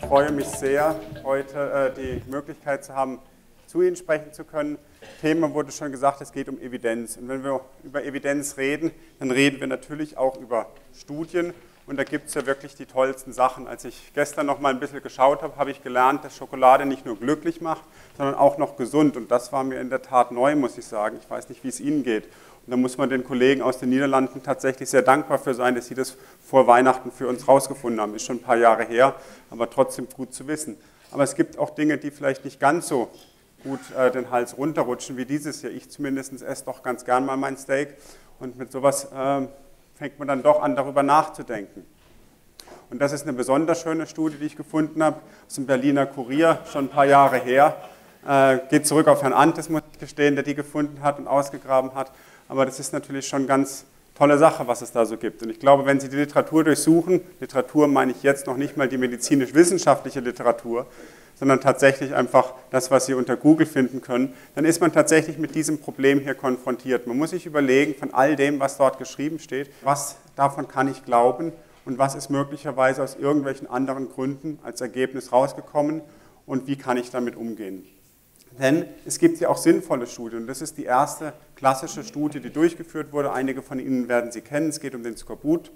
freue mich sehr, heute die Möglichkeit zu haben, zu Ihnen sprechen zu können. Thema wurde schon gesagt, es geht um Evidenz. Und wenn wir über Evidenz reden, dann reden wir natürlich auch über Studien. Und da gibt es ja wirklich die tollsten Sachen. Als ich gestern noch mal ein bisschen geschaut habe, habe ich gelernt, dass Schokolade nicht nur glücklich macht, sondern auch noch gesund. Und das war mir in der Tat neu, muss ich sagen. Ich weiß nicht, wie es Ihnen geht. Und da muss man den Kollegen aus den Niederlanden tatsächlich sehr dankbar für sein, dass sie das vor Weihnachten für uns rausgefunden haben. Ist schon ein paar Jahre her, aber trotzdem gut zu wissen. Aber es gibt auch Dinge, die vielleicht nicht ganz so gut den Hals runterrutschen wie dieses hier. Ich zumindest esse doch ganz gern mal mein Steak. Und mit sowas fängt man dann doch an, darüber nachzudenken. Und das ist eine besonders schöne Studie, die ich gefunden habe, aus dem Berliner Kurier, schon ein paar Jahre her. Geht zurück auf Herrn Antes, muss ich gestehen, der die gefunden hat und ausgegraben hat. Aber das ist natürlich schon eine ganz tolle Sache, was es da so gibt. Und ich glaube, wenn Sie die Literatur durchsuchen, Literatur meine ich jetzt noch nicht mal die medizinisch-wissenschaftliche Literatur, sondern tatsächlich einfach das, was Sie unter Google finden können, dann ist man tatsächlich mit diesem Problem hier konfrontiert. Man muss sich überlegen, von all dem, was dort geschrieben steht, was davon kann ich glauben und was ist möglicherweise aus irgendwelchen anderen Gründen als Ergebnis rausgekommen und wie kann ich damit umgehen. Denn es gibt ja auch sinnvolle Studien und das ist die erste klassische Studie, die durchgeführt wurde. Einige von Ihnen werden sie kennen, es geht um den Skorbut.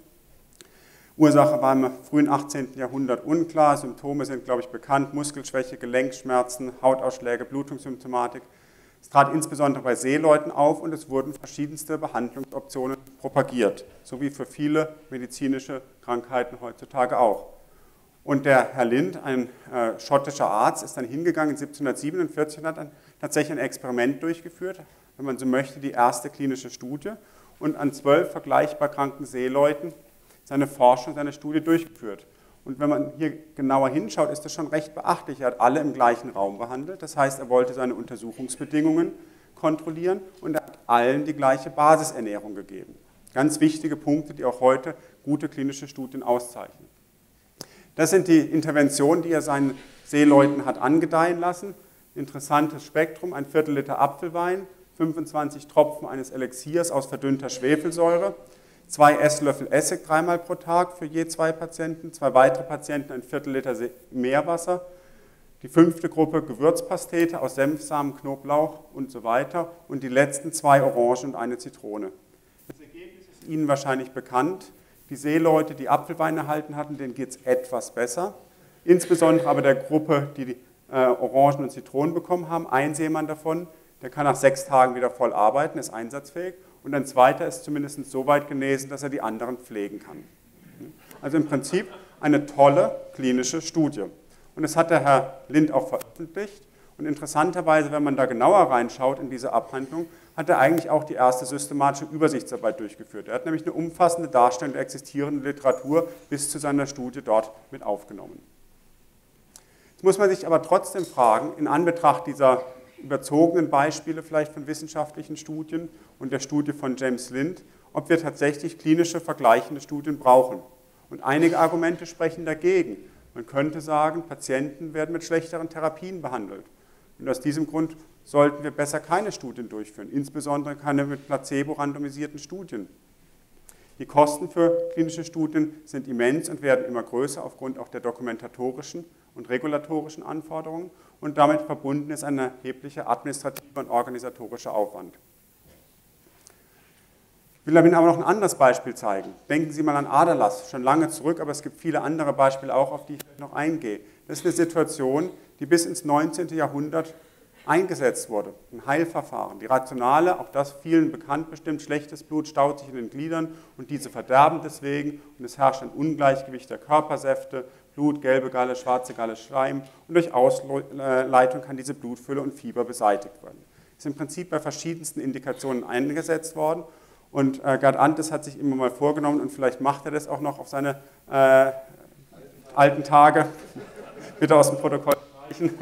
Ursache war im frühen 18. Jahrhundert unklar, Symptome sind, glaube ich, bekannt, Muskelschwäche, Gelenkschmerzen, Hautausschläge, Blutungssymptomatik. Es trat insbesondere bei Seeleuten auf und es wurden verschiedenste Behandlungsoptionen propagiert, so wie für viele medizinische Krankheiten heutzutage auch. Und der Herr Lind, ein schottischer Arzt, ist dann hingegangen in 1747 und hat dann tatsächlich ein Experiment durchgeführt, wenn man so möchte, die erste klinische Studie und an 12 vergleichbar kranken Seeleuten seine Forschung, seine Studie durchgeführt. Und wenn man hier genauer hinschaut, ist das schon recht beachtlich. Er hat alle im gleichen Raum behandelt, das heißt, er wollte seine Untersuchungsbedingungen kontrollieren und er hat allen die gleiche Basisernährung gegeben. Ganz wichtige Punkte, die auch heute gute klinische Studien auszeichnen. Das sind die Interventionen, die er seinen Seeleuten hat angedeihen lassen. Interessantes Spektrum, ein Viertel-Liter Apfelwein, 25 Tropfen eines Elixiers aus verdünnter Schwefelsäure, 2 Esslöffel Essig dreimal pro Tag für je 2 Patienten, 2 weitere Patienten ein Viertel-Liter Meerwasser, die 5. Gruppe Gewürzpastete aus Senfsamen, Knoblauch und so weiter und die letzten 2 Orangen und eine Zitrone. Das Ergebnis ist Ihnen wahrscheinlich bekannt. Die Seeleute, die Apfelwein erhalten hatten, denen geht es etwas besser. Insbesondere aber der Gruppe, die Orangen und Zitronen bekommen haben, ein Seemann davon, der kann nach 6 Tagen wieder voll arbeiten, ist einsatzfähig. Und ein zweiter ist zumindest so weit genesen, dass er die anderen pflegen kann. Also im Prinzip eine tolle klinische Studie. Und das hat der Herr Lind auch veröffentlicht. Und interessanterweise, wenn man da genauer reinschaut in diese Abhandlung, hat er eigentlich auch die erste systematische Übersichtsarbeit durchgeführt. Er hat nämlich eine umfassende Darstellung der existierenden Literatur bis zu seiner Studie dort mit aufgenommen. Jetzt muss man sich aber trotzdem fragen, in Anbetracht dieser überzogenen Beispiele vielleicht von wissenschaftlichen Studien und der Studie von James Lind, ob wir tatsächlich klinische vergleichende Studien brauchen. Und einige Argumente sprechen dagegen. Man könnte sagen, Patienten werden mit schlechteren Therapien behandelt. Und aus diesem Grund sollten wir besser keine Studien durchführen, insbesondere keine mit Placebo-randomisierten Studien. Die Kosten für klinische Studien sind immens und werden immer größer aufgrund auch der dokumentatorischen und regulatorischen Anforderungen und damit verbunden ist ein erheblicher administrativer und organisatorischer Aufwand. Ich will Ihnen aber noch ein anderes Beispiel zeigen. Denken Sie mal an Aderlass, schon lange zurück, aber es gibt viele andere Beispiele auch, auf die ich noch eingehe. Das ist eine Situation, die bis ins 19. Jahrhundert eingesetzt wurde, ein Heilverfahren. Die Rationale, auch das vielen bekannt bestimmt, schlechtes Blut staut sich in den Gliedern und diese verderben deswegen und es herrscht ein Ungleichgewicht der Körpersäfte, Blut, gelbe Galle, schwarze Galle, Schleim und durch Ausleitung kann diese Blutfülle und Fieber beseitigt werden. Ist im Prinzip bei verschiedensten Indikationen eingesetzt worden und Gerd Antes hat sich immer mal vorgenommen und vielleicht macht er das auch noch auf seine alten Tage, bitte aus dem Protokoll streichen,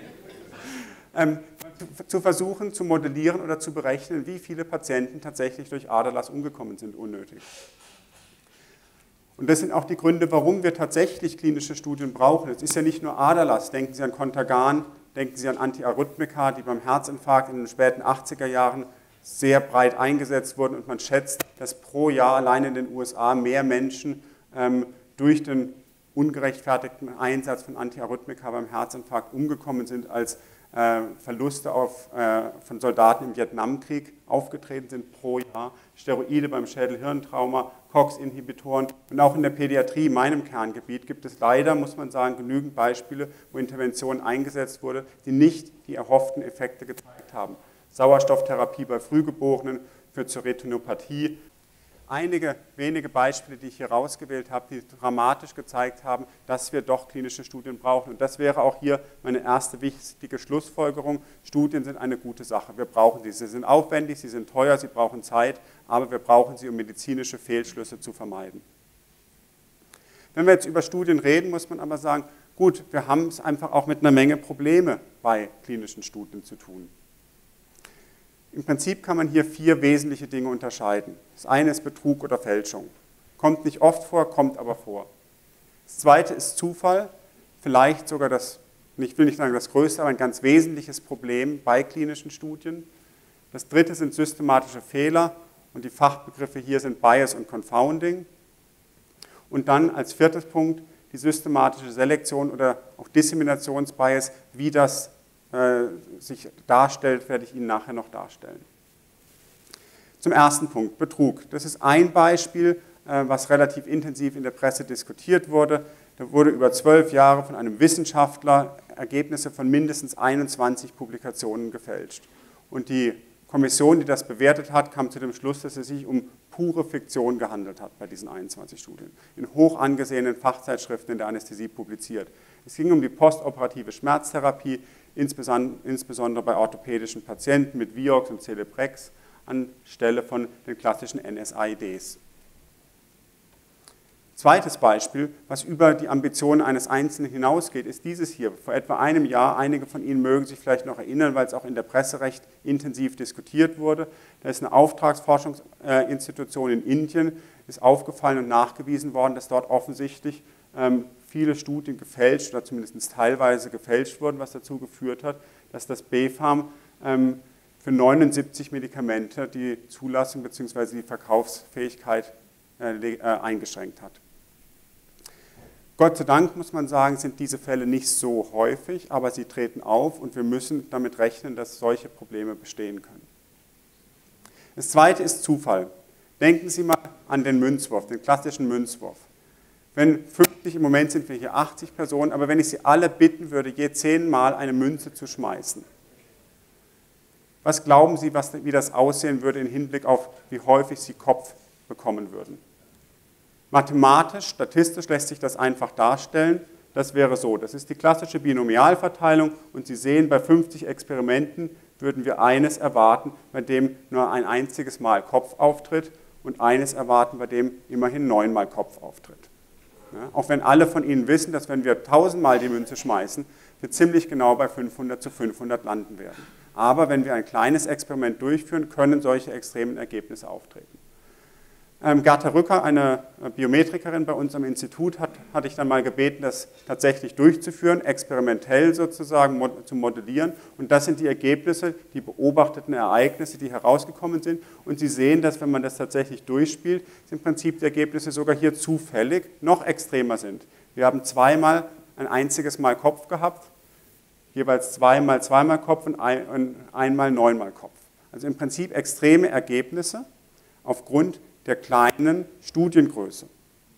zu versuchen, zu modellieren oder zu berechnen, wie viele Patienten tatsächlich durch Aderlass umgekommen sind, unnötig. Und das sind auch die Gründe, warum wir tatsächlich klinische Studien brauchen. Es ist ja nicht nur Aderlass, denken Sie an Contergan, denken Sie an Antiarrhythmika, die beim Herzinfarkt in den späten 80er Jahren sehr breit eingesetzt wurden und man schätzt, dass pro Jahr allein in den USA mehr Menschen durch den ungerechtfertigten Einsatz von Antiarrhythmika beim Herzinfarkt umgekommen sind, als Verluste von Soldaten im Vietnamkrieg aufgetreten sind pro Jahr, Steroide beim Schädel-Hirntrauma, COX-Inhibitoren und auch in der Pädiatrie, meinem Kerngebiet, gibt es leider, muss man sagen, genügend Beispiele, wo Interventionen eingesetzt wurde, die nicht die erhofften Effekte gezeigt haben. Sauerstofftherapie bei Frühgeborenen führt zur Retinopathie. Einige wenige Beispiele, die ich hier rausgewählt habe, die dramatisch gezeigt haben, dass wir doch klinische Studien brauchen. Und das wäre auch hier meine erste wichtige Schlussfolgerung. Studien sind eine gute Sache. Wir brauchen sie. Sie sind aufwendig, sie sind teuer, sie brauchen Zeit, aber wir brauchen sie, um medizinische Fehlschlüsse zu vermeiden. Wenn wir jetzt über Studien reden, muss man aber sagen, gut, wir haben es einfach auch mit einer Menge Probleme bei klinischen Studien zu tun. Im Prinzip kann man hier 4 wesentliche Dinge unterscheiden. Das eine ist Betrug oder Fälschung. Kommt nicht oft vor, kommt aber vor. Das zweite ist Zufall, vielleicht sogar das, ich will nicht sagen das größte, aber ein ganz wesentliches Problem bei klinischen Studien. Das dritte sind systematische Fehler und die Fachbegriffe hier sind Bias und Confounding. Und dann als viertes Punkt die systematische Selektion oder auch Disseminationsbias, wie das sich darstellt, werde ich Ihnen nachher noch darstellen. Zum ersten Punkt, Betrug. Das ist ein Beispiel, was relativ intensiv in der Presse diskutiert wurde. Da wurde über 12 Jahre von einem Wissenschaftler Ergebnisse von mindestens 21 Publikationen gefälscht. Und die Kommission, die das bewertet hat, kam zu dem Schluss, dass es sich um pure Fiktion gehandelt hat bei diesen 21 Studien. In hoch angesehenen Fachzeitschriften in der Anästhesie publiziert. Es ging um die postoperative Schmerztherapie, insbesondere bei orthopädischen Patienten mit Vioxx und Celebrex anstelle von den klassischen NSAIDs. Zweites Beispiel, was über die Ambitionen eines Einzelnen hinausgeht, ist dieses hier. Vor etwa einem Jahr, einige von Ihnen mögen sich vielleicht noch erinnern, weil es auch in der Presse recht intensiv diskutiert wurde, da ist eine Auftragsforschungsinstitution in Indien, ist aufgefallen und nachgewiesen worden, dass dort offensichtlich viele Studien gefälscht oder zumindest teilweise gefälscht wurden, was dazu geführt hat, dass das BfArM für 79 Medikamente die Zulassung bzw. die Verkaufsfähigkeit eingeschränkt hat. Gott sei Dank, muss man sagen, sind diese Fälle nicht so häufig, aber sie treten auf und wir müssen damit rechnen, dass solche Probleme bestehen können. Das zweite ist Zufall. Denken Sie mal an den Münzwurf, den klassischen Münzwurf. Wenn 50, im Moment sind wir hier 80 Personen, aber wenn ich Sie alle bitten würde, je 10 Mal eine Münze zu schmeißen, was glauben Sie, wie das aussehen würde im Hinblick auf, wie häufig Sie Kopf bekommen würden? Mathematisch, statistisch lässt sich das einfach darstellen. Das wäre so, das ist die klassische Binomialverteilung und Sie sehen, bei 50 Experimenten würden wir eines erwarten, bei dem nur ein einziges Mal Kopf auftritt und eines erwarten, bei dem immerhin 9 Mal Kopf auftritt. Ja, auch wenn alle von Ihnen wissen, dass wenn wir 1000 Mal die Münze schmeißen, wir ziemlich genau bei 500 zu 500 landen werden. Aber wenn wir ein kleines Experiment durchführen, können solche extremen Ergebnisse auftreten. Gerta Rücker, eine Biometrikerin bei uns am Institut, hatte ich dann mal gebeten, das tatsächlich durchzuführen, experimentell sozusagen zu modellieren. Und das sind die Ergebnisse, die beobachteten Ereignisse, die herausgekommen sind. Und Sie sehen, dass wenn man das tatsächlich durchspielt, im Prinzip die Ergebnisse sogar hier zufällig noch extremer sind. Wir haben zweimal ein einziges Mal Kopf gehabt, jeweils zweimal Kopf und einmal 9 Mal Kopf. Also im Prinzip extreme Ergebnisse aufgrund der kleinen Studiengröße.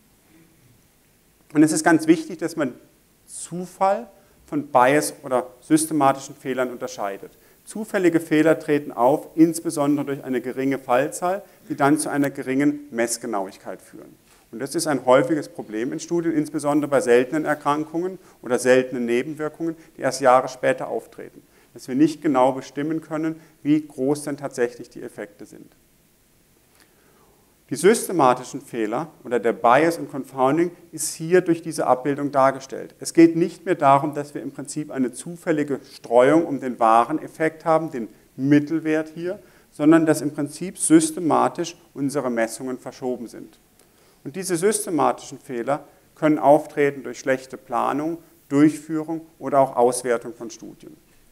Und es ist ganz wichtig, dass man Zufall von Bias oder systematischen Fehlern unterscheidet. Zufällige Fehler treten auf, insbesondere durch eine geringe Fallzahl, die dann zu einer geringen Messgenauigkeit führen. Und das ist ein häufiges Problem in Studien, insbesondere bei seltenen Erkrankungen oder seltenen Nebenwirkungen, die erst Jahre später auftreten. Dass wir nicht genau bestimmen können, wie groß denn tatsächlich die Effekte sind. Die systematischen Fehler oder der Bias und Confounding ist hier durch diese Abbildung dargestellt. Es geht nicht mehr darum, dass wir im Prinzip eine zufällige Streuung um den wahren Effekt haben, den Mittelwert hier, sondern dass im Prinzip systematisch unsere Messungen verschoben sind. Und diese systematischen Fehler können auftreten durch schlechte Planung, Durchführung oder auch Auswertung von Studien.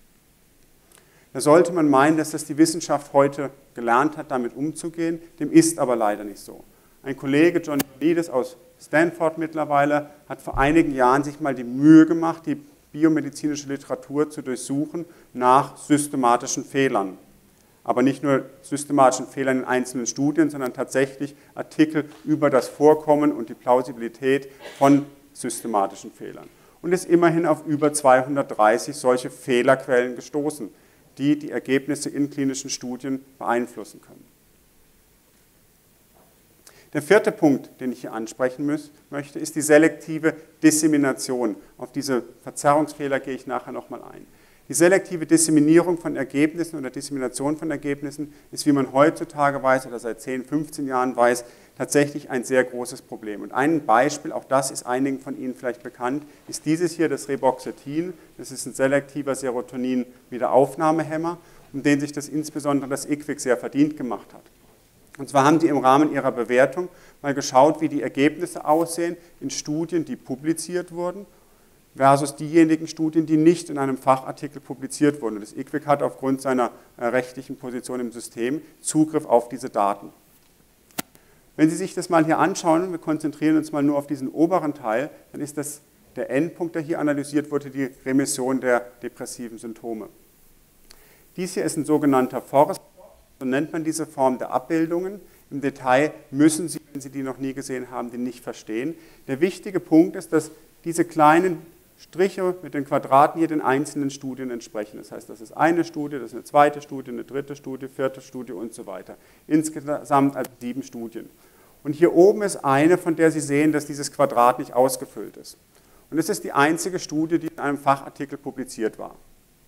Da sollte man meinen, dass das die Wissenschaft heute gelernt hat, damit umzugehen. Dem ist aber leider nicht so. Ein Kollege, John Ioannidis aus Stanford mittlerweile, hat vor einigen Jahren sich mal die Mühe gemacht, die biomedizinische Literatur zu durchsuchen nach systematischen Fehlern. Aber nicht nur systematischen Fehlern in einzelnen Studien, sondern tatsächlich Artikel über das Vorkommen und die Plausibilität von systematischen Fehlern. Und ist immerhin auf über 230 solche Fehlerquellen gestoßen, die die Ergebnisse in klinischen Studien beeinflussen können. Der vierte Punkt, den ich hier ansprechen möchte, ist die selektive Dissemination. Auf diese Verzerrungsfehler gehe ich nachher nochmal ein. Die selektive Disseminierung von Ergebnissen oder Dissemination von Ergebnissen ist, wie man heutzutage weiß oder seit 10, 15 Jahren weiß, tatsächlich ein sehr großes Problem. Und ein Beispiel, auch das ist einigen von Ihnen vielleicht bekannt, ist dieses hier, das Reboxetin. Das ist ein selektiver Serotonin-Wiederaufnahmehemmer, um den sich das insbesondere das IQWiC sehr verdient gemacht hat. Und zwar haben die im Rahmen ihrer Bewertung mal geschaut, wie die Ergebnisse aussehen in Studien, die publiziert wurden, versus diejenigen Studien, die nicht in einem Fachartikel publiziert wurden. Und das IQWiC hat aufgrund seiner rechtlichen Position im System Zugriff auf diese Daten. Wenn Sie sich das mal hier anschauen, wir konzentrieren uns mal nur auf diesen oberen Teil, dann ist das der Endpunkt, der hier analysiert wurde, die Remission der depressiven Symptome. Dies hier ist ein sogenannter Forest, so nennt man diese Form der Abbildungen. Im Detail müssen Sie, wenn Sie die noch nie gesehen haben, die nicht verstehen. Der wichtige Punkt ist, dass diese kleinen Striche mit den Quadraten hier den einzelnen Studien entsprechen. Das heißt, das ist eine Studie, das ist eine zweite Studie, eine dritte Studie, vierte Studie und so weiter. Insgesamt also 7 Studien. Und hier oben ist eine, von der Sie sehen, dass dieses Quadrat nicht ausgefüllt ist. Und es ist die einzige Studie, die in einem Fachartikel publiziert war.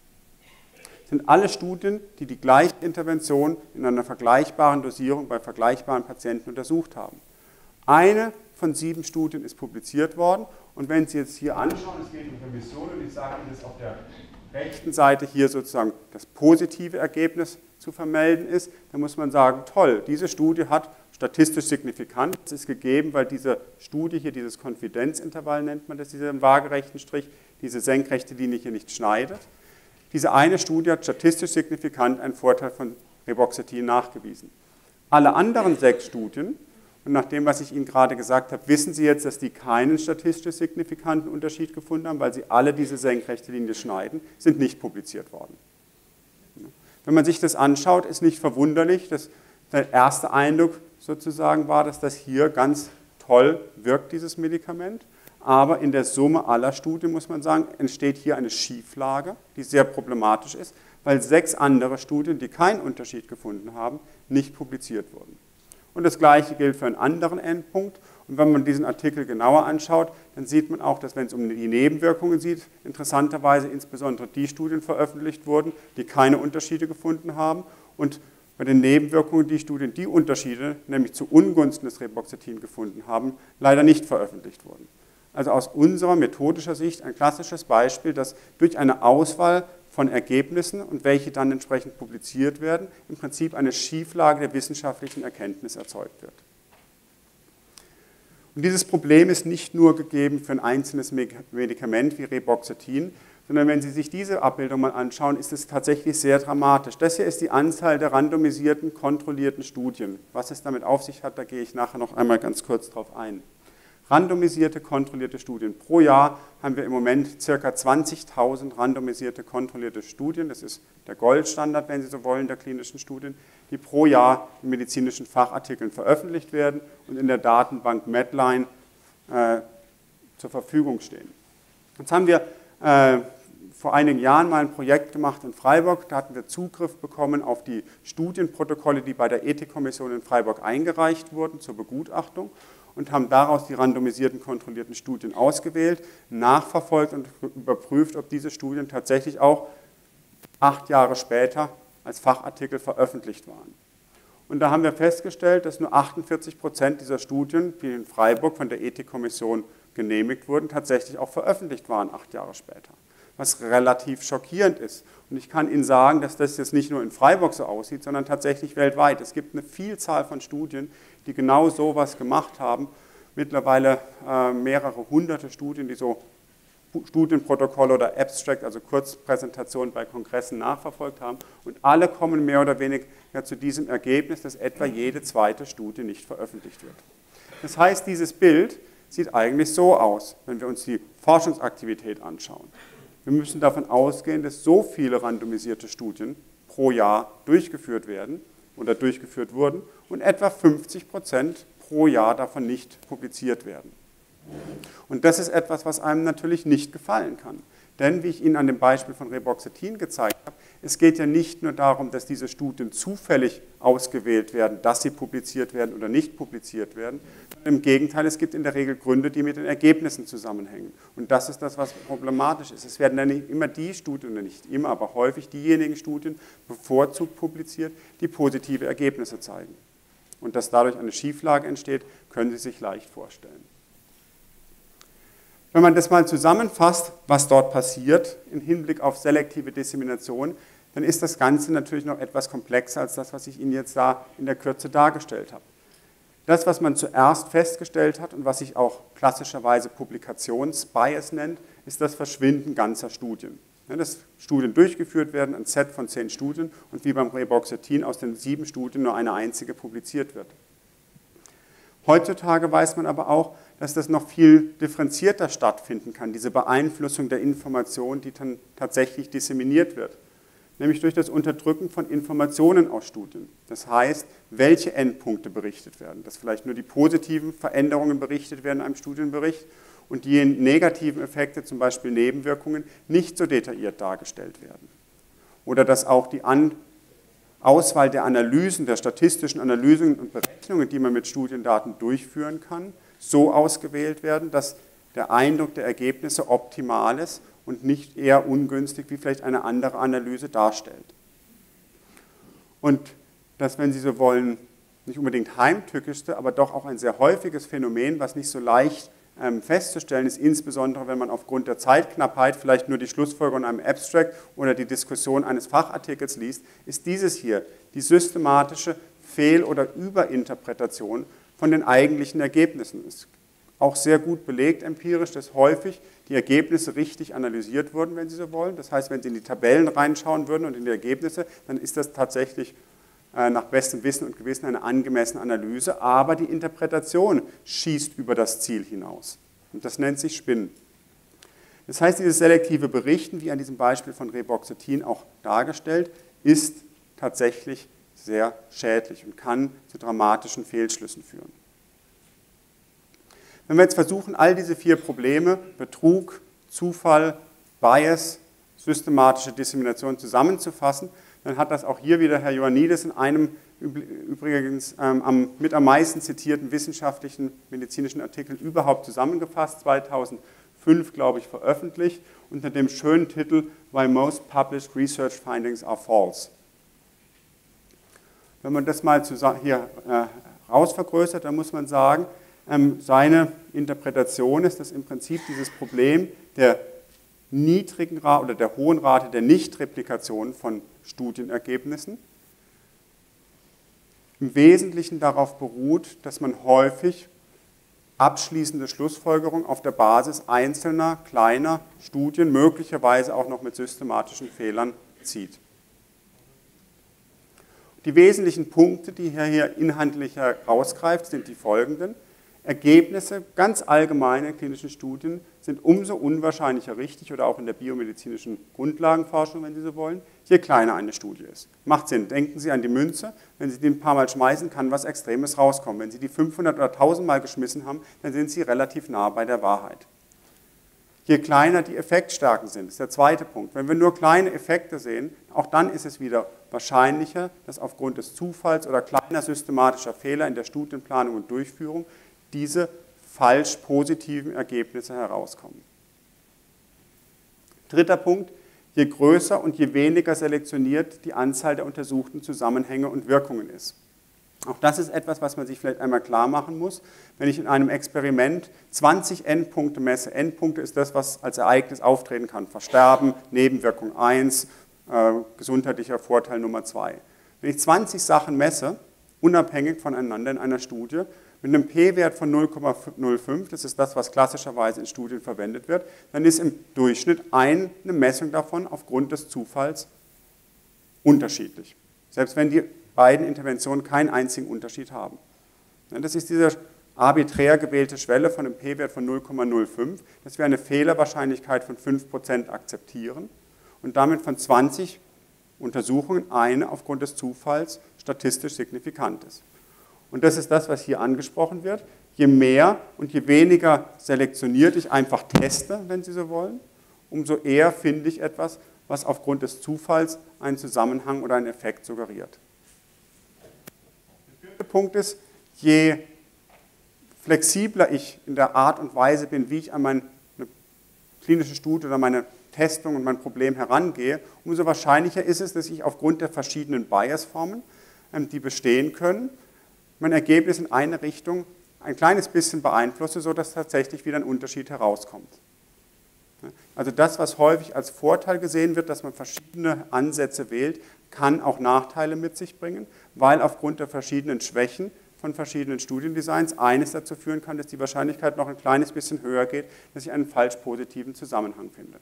Das sind alle Studien, die die gleiche Intervention in einer vergleichbaren Dosierung bei vergleichbaren Patienten untersucht haben. Eine von 7 Studien ist publiziert worden. Und wenn Sie jetzt hier anschauen, es geht um Remission und ich sage Ihnen, dass auf der rechten Seite hier sozusagen das positive Ergebnis zu vermelden ist, dann muss man sagen, toll, diese Studie hat statistisch signifikant, das ist gegeben, weil diese Studie hier, dieses Konfidenzintervall nennt man das, diesen waagerechten Strich, diese senkrechte Linie hier nicht schneidet. Diese eine Studie hat statistisch signifikant einen Vorteil von Reboxetin nachgewiesen. Alle anderen 6 Studien, und nach dem, was ich Ihnen gerade gesagt habe, wissen Sie jetzt, dass die keinen statistisch signifikanten Unterschied gefunden haben, weil sie alle diese senkrechte Linie schneiden, sind nicht publiziert worden. Wenn man sich das anschaut, ist nicht verwunderlich, dass der erste Eindruck sozusagen war, dass das hier ganz toll wirkt, dieses Medikament. Aber in der Summe aller Studien, muss man sagen, entsteht hier eine Schieflage, die sehr problematisch ist, weil 6 andere Studien, die keinen Unterschied gefunden haben, nicht publiziert wurden. Und das Gleiche gilt für einen anderen Endpunkt. Und wenn man diesen Artikel genauer anschaut, dann sieht man auch, dass wenn es um die Nebenwirkungen geht, interessanterweise insbesondere die Studien veröffentlicht wurden, die keine Unterschiede gefunden haben. Und bei den Nebenwirkungen die Studien, die Unterschiede, nämlich zu Ungunsten des Reboxetin gefunden haben, leider nicht veröffentlicht wurden. Also aus unserer methodischer Sicht ein klassisches Beispiel, dass durch eine Auswahl von Ergebnissen und welche dann entsprechend publiziert werden, im Prinzip eine Schieflage der wissenschaftlichen Erkenntnis erzeugt wird. Und dieses Problem ist nicht nur gegeben für ein einzelnes Medikament wie Reboxetin, sondern wenn Sie sich diese Abbildung mal anschauen, ist es tatsächlich sehr dramatisch. Das hier ist die Anzahl der randomisierten, kontrollierten Studien. Was es damit auf sich hat, da gehe ich nachher noch einmal ganz kurz drauf ein. Randomisierte, kontrollierte Studien. Pro Jahr haben wir im Moment ca. 20.000 randomisierte, kontrollierte Studien. Das ist der Goldstandard, wenn Sie so wollen, der klinischen Studien, die pro Jahr in medizinischen Fachartikeln veröffentlicht werden und in der Datenbank Medline zur Verfügung stehen. Jetzt haben wir vor einigen Jahren mal ein Projekt gemacht in Freiburg. Da hatten wir Zugriff bekommen auf die Studienprotokolle, die bei der Ethikkommission in Freiburg eingereicht wurden zur Begutachtung, und haben daraus die randomisierten, kontrollierten Studien ausgewählt, nachverfolgt und überprüft, ob diese Studien tatsächlich auch 8 Jahre später als Fachartikel veröffentlicht waren. Und da haben wir festgestellt, dass nur 48% dieser Studien, die in Freiburg von der Ethikkommission genehmigt wurden, tatsächlich auch veröffentlicht waren 8 Jahre später. Was relativ schockierend ist. Und ich kann Ihnen sagen, dass das jetzt nicht nur in Freiburg so aussieht, sondern tatsächlich weltweit. Es gibt eine Vielzahl von Studien, die genau sowas gemacht haben. Mittlerweile mehrere hunderte Studien, die so Studienprotokolle oder Abstract, also Kurzpräsentationen bei Kongressen nachverfolgt haben. Und alle kommen mehr oder weniger zu diesem Ergebnis, dass etwa jede zweite Studie nicht veröffentlicht wird. Das heißt, dieses Bild sieht eigentlich so aus, wenn wir uns die Forschungsaktivität anschauen. Wir müssen davon ausgehen, dass so viele randomisierte Studien pro Jahr durchgeführt werden oder durchgeführt wurden und etwa 50% pro Jahr davon nicht publiziert werden. Und das ist etwas, was einem natürlich nicht gefallen kann. Denn, wie ich Ihnen an dem Beispiel von Reboxetin gezeigt habe, es geht ja nicht nur darum, dass diese Studien zufällig ausgewählt werden, dass sie publiziert werden oder nicht publiziert werden. Im Gegenteil, es gibt in der Regel Gründe, die mit den Ergebnissen zusammenhängen. Und das ist das, was problematisch ist. Es werden dann nicht immer die Studien, oder nicht immer, aber häufig diejenigen Studien bevorzugt publiziert, die positive Ergebnisse zeigen. Und dass dadurch eine Schieflage entsteht, können Sie sich leicht vorstellen. Wenn man das mal zusammenfasst, was dort passiert im Hinblick auf selektive Dissemination, dann ist das Ganze natürlich noch etwas komplexer als das, was ich Ihnen jetzt da in der Kürze dargestellt habe. Das, was man zuerst festgestellt hat und was sich auch klassischerweise Publikationsbias nennt, ist das Verschwinden ganzer Studien. Dass Studien durchgeführt werden, ein Set von 10 Studien und wie beim Reboxetin aus den 7 Studien nur eine einzige publiziert wird. Heutzutage weiß man aber auch, dass das noch viel differenzierter stattfinden kann, diese Beeinflussung der Information, die dann tatsächlich disseminiert wird. Nämlich durch das Unterdrücken von Informationen aus Studien. Das heißt, welche Endpunkte berichtet werden, dass vielleicht nur die positiven Veränderungen berichtet werden in einem Studienbericht und die negativen Effekte, zum Beispiel Nebenwirkungen, nicht so detailliert dargestellt werden. Oder dass auch die Auswahl der Analysen, der statistischen Analysen und Berechnungen, die man mit Studiendaten durchführen kann, so ausgewählt werden, dass der Eindruck der Ergebnisse optimal ist und nicht eher ungünstig, wie vielleicht eine andere Analyse darstellt. Und das, wenn Sie so wollen, nicht unbedingt heimtückischste, aber doch auch ein sehr häufiges Phänomen, was nicht so leicht festzustellen ist, insbesondere wenn man aufgrund der Zeitknappheit vielleicht nur die Schlussfolgerung in einem Abstract oder die Diskussion eines Fachartikels liest, ist dieses hier, die systematische Fehl- oder Überinterpretation von den eigentlichen Ergebnissen. Es ist auch sehr gut belegt empirisch, dass häufig die Ergebnisse richtig analysiert wurden, wenn Sie so wollen. Das heißt, wenn Sie in die Tabellen reinschauen würden und in die Ergebnisse, dann ist das tatsächlich nach bestem Wissen und Gewissen eine angemessene Analyse, aber die Interpretation schießt über das Ziel hinaus. Und das nennt sich Spinnen. Das heißt, dieses selektive Berichten, wie an diesem Beispiel von Reboxetin auch dargestellt, ist tatsächlich sehr schädlich und kann zu dramatischen Fehlschlüssen führen. Wenn wir jetzt versuchen, all diese 4 Probleme, Betrug, Zufall, Bias, systematische Dissemination zusammenzufassen, dann hat das auch hier wieder Herr Ioannidis in einem übrigens mit am meisten zitierten wissenschaftlichen medizinischen Artikel überhaupt zusammengefasst, 2005, glaube ich, veröffentlicht, unter dem schönen Titel Why Most Published Research Findings Are False. Wenn man das mal hier rausvergrößert, dann muss man sagen, seine Interpretation ist, dass im Prinzip dieses Problem der niedrigen Rate oder der hohen Rate der Nichtreplikation von Studienergebnissen im Wesentlichen darauf beruht, dass man häufig abschließende Schlussfolgerungen auf der Basis einzelner, kleiner Studien, möglicherweise auch noch mit systematischen Fehlern zieht. Die wesentlichen Punkte, die er hier inhaltlich herausgreift, sind die folgenden. Ergebnisse ganz allgemeine klinischen Studien sind umso unwahrscheinlicher richtig oder auch in der biomedizinischen Grundlagenforschung, wenn Sie so wollen, je kleiner eine Studie ist. Macht Sinn. Denken Sie an die Münze. Wenn Sie die ein paar Mal schmeißen, kann was Extremes rauskommen. Wenn Sie die 500 oder 1000 Mal geschmissen haben, dann sind Sie relativ nah bei der Wahrheit. Je kleiner die Effektstärken sind, ist der zweite Punkt. Wenn wir nur kleine Effekte sehen, auch dann ist es wieder wahrscheinlicher, dass aufgrund des Zufalls oder kleiner systematischer Fehler in der Studienplanung und Durchführung diese falsch positiven Ergebnisse herauskommen. Dritter Punkt, je größer und je weniger selektioniert die Anzahl der untersuchten Zusammenhänge und Wirkungen ist. Auch das ist etwas, was man sich vielleicht einmal klar machen muss. Wenn ich in einem Experiment 20 Endpunkte messe, Endpunkte ist das, was als Ereignis auftreten kann, Versterben, Nebenwirkung 1, gesundheitlicher Vorteil Nummer 2. Wenn ich 20 Sachen messe, unabhängig voneinander in einer Studie, mit einem p-Wert von 0,05, das ist das, was klassischerweise in Studien verwendet wird, dann ist im Durchschnitt eine Messung davon aufgrund des Zufalls unterschiedlich. Selbst wenn die beiden Interventionen keinen einzigen Unterschied haben. Das ist diese arbiträr gewählte Schwelle von einem p-Wert von 0,05, dass wir eine Fehlerwahrscheinlichkeit von 5% akzeptieren und damit von 20 Untersuchungen eine aufgrund des Zufalls statistisch signifikant ist. Und das ist das, was hier angesprochen wird. Je mehr und je weniger selektioniert ich einfach teste, wenn Sie so wollen, umso eher finde ich etwas, was aufgrund des Zufalls einen Zusammenhang oder einen Effekt suggeriert. Der vierte Punkt ist, je flexibler ich in der Art und Weise bin, wie ich an meine klinische Studie oder meine Testung und mein Problem herangehe, umso wahrscheinlicher ist es, dass ich aufgrund der verschiedenen Biasformen, die bestehen können, mein Ergebnis in eine Richtung ein kleines bisschen beeinflusse, sodass tatsächlich wieder ein Unterschied herauskommt. Also das, was häufig als Vorteil gesehen wird, dass man verschiedene Ansätze wählt, kann auch Nachteile mit sich bringen, weil aufgrund der verschiedenen Schwächen von verschiedenen Studiendesigns eines dazu führen kann, dass die Wahrscheinlichkeit noch ein kleines bisschen höher geht, dass ich einen falsch positiven Zusammenhang finde.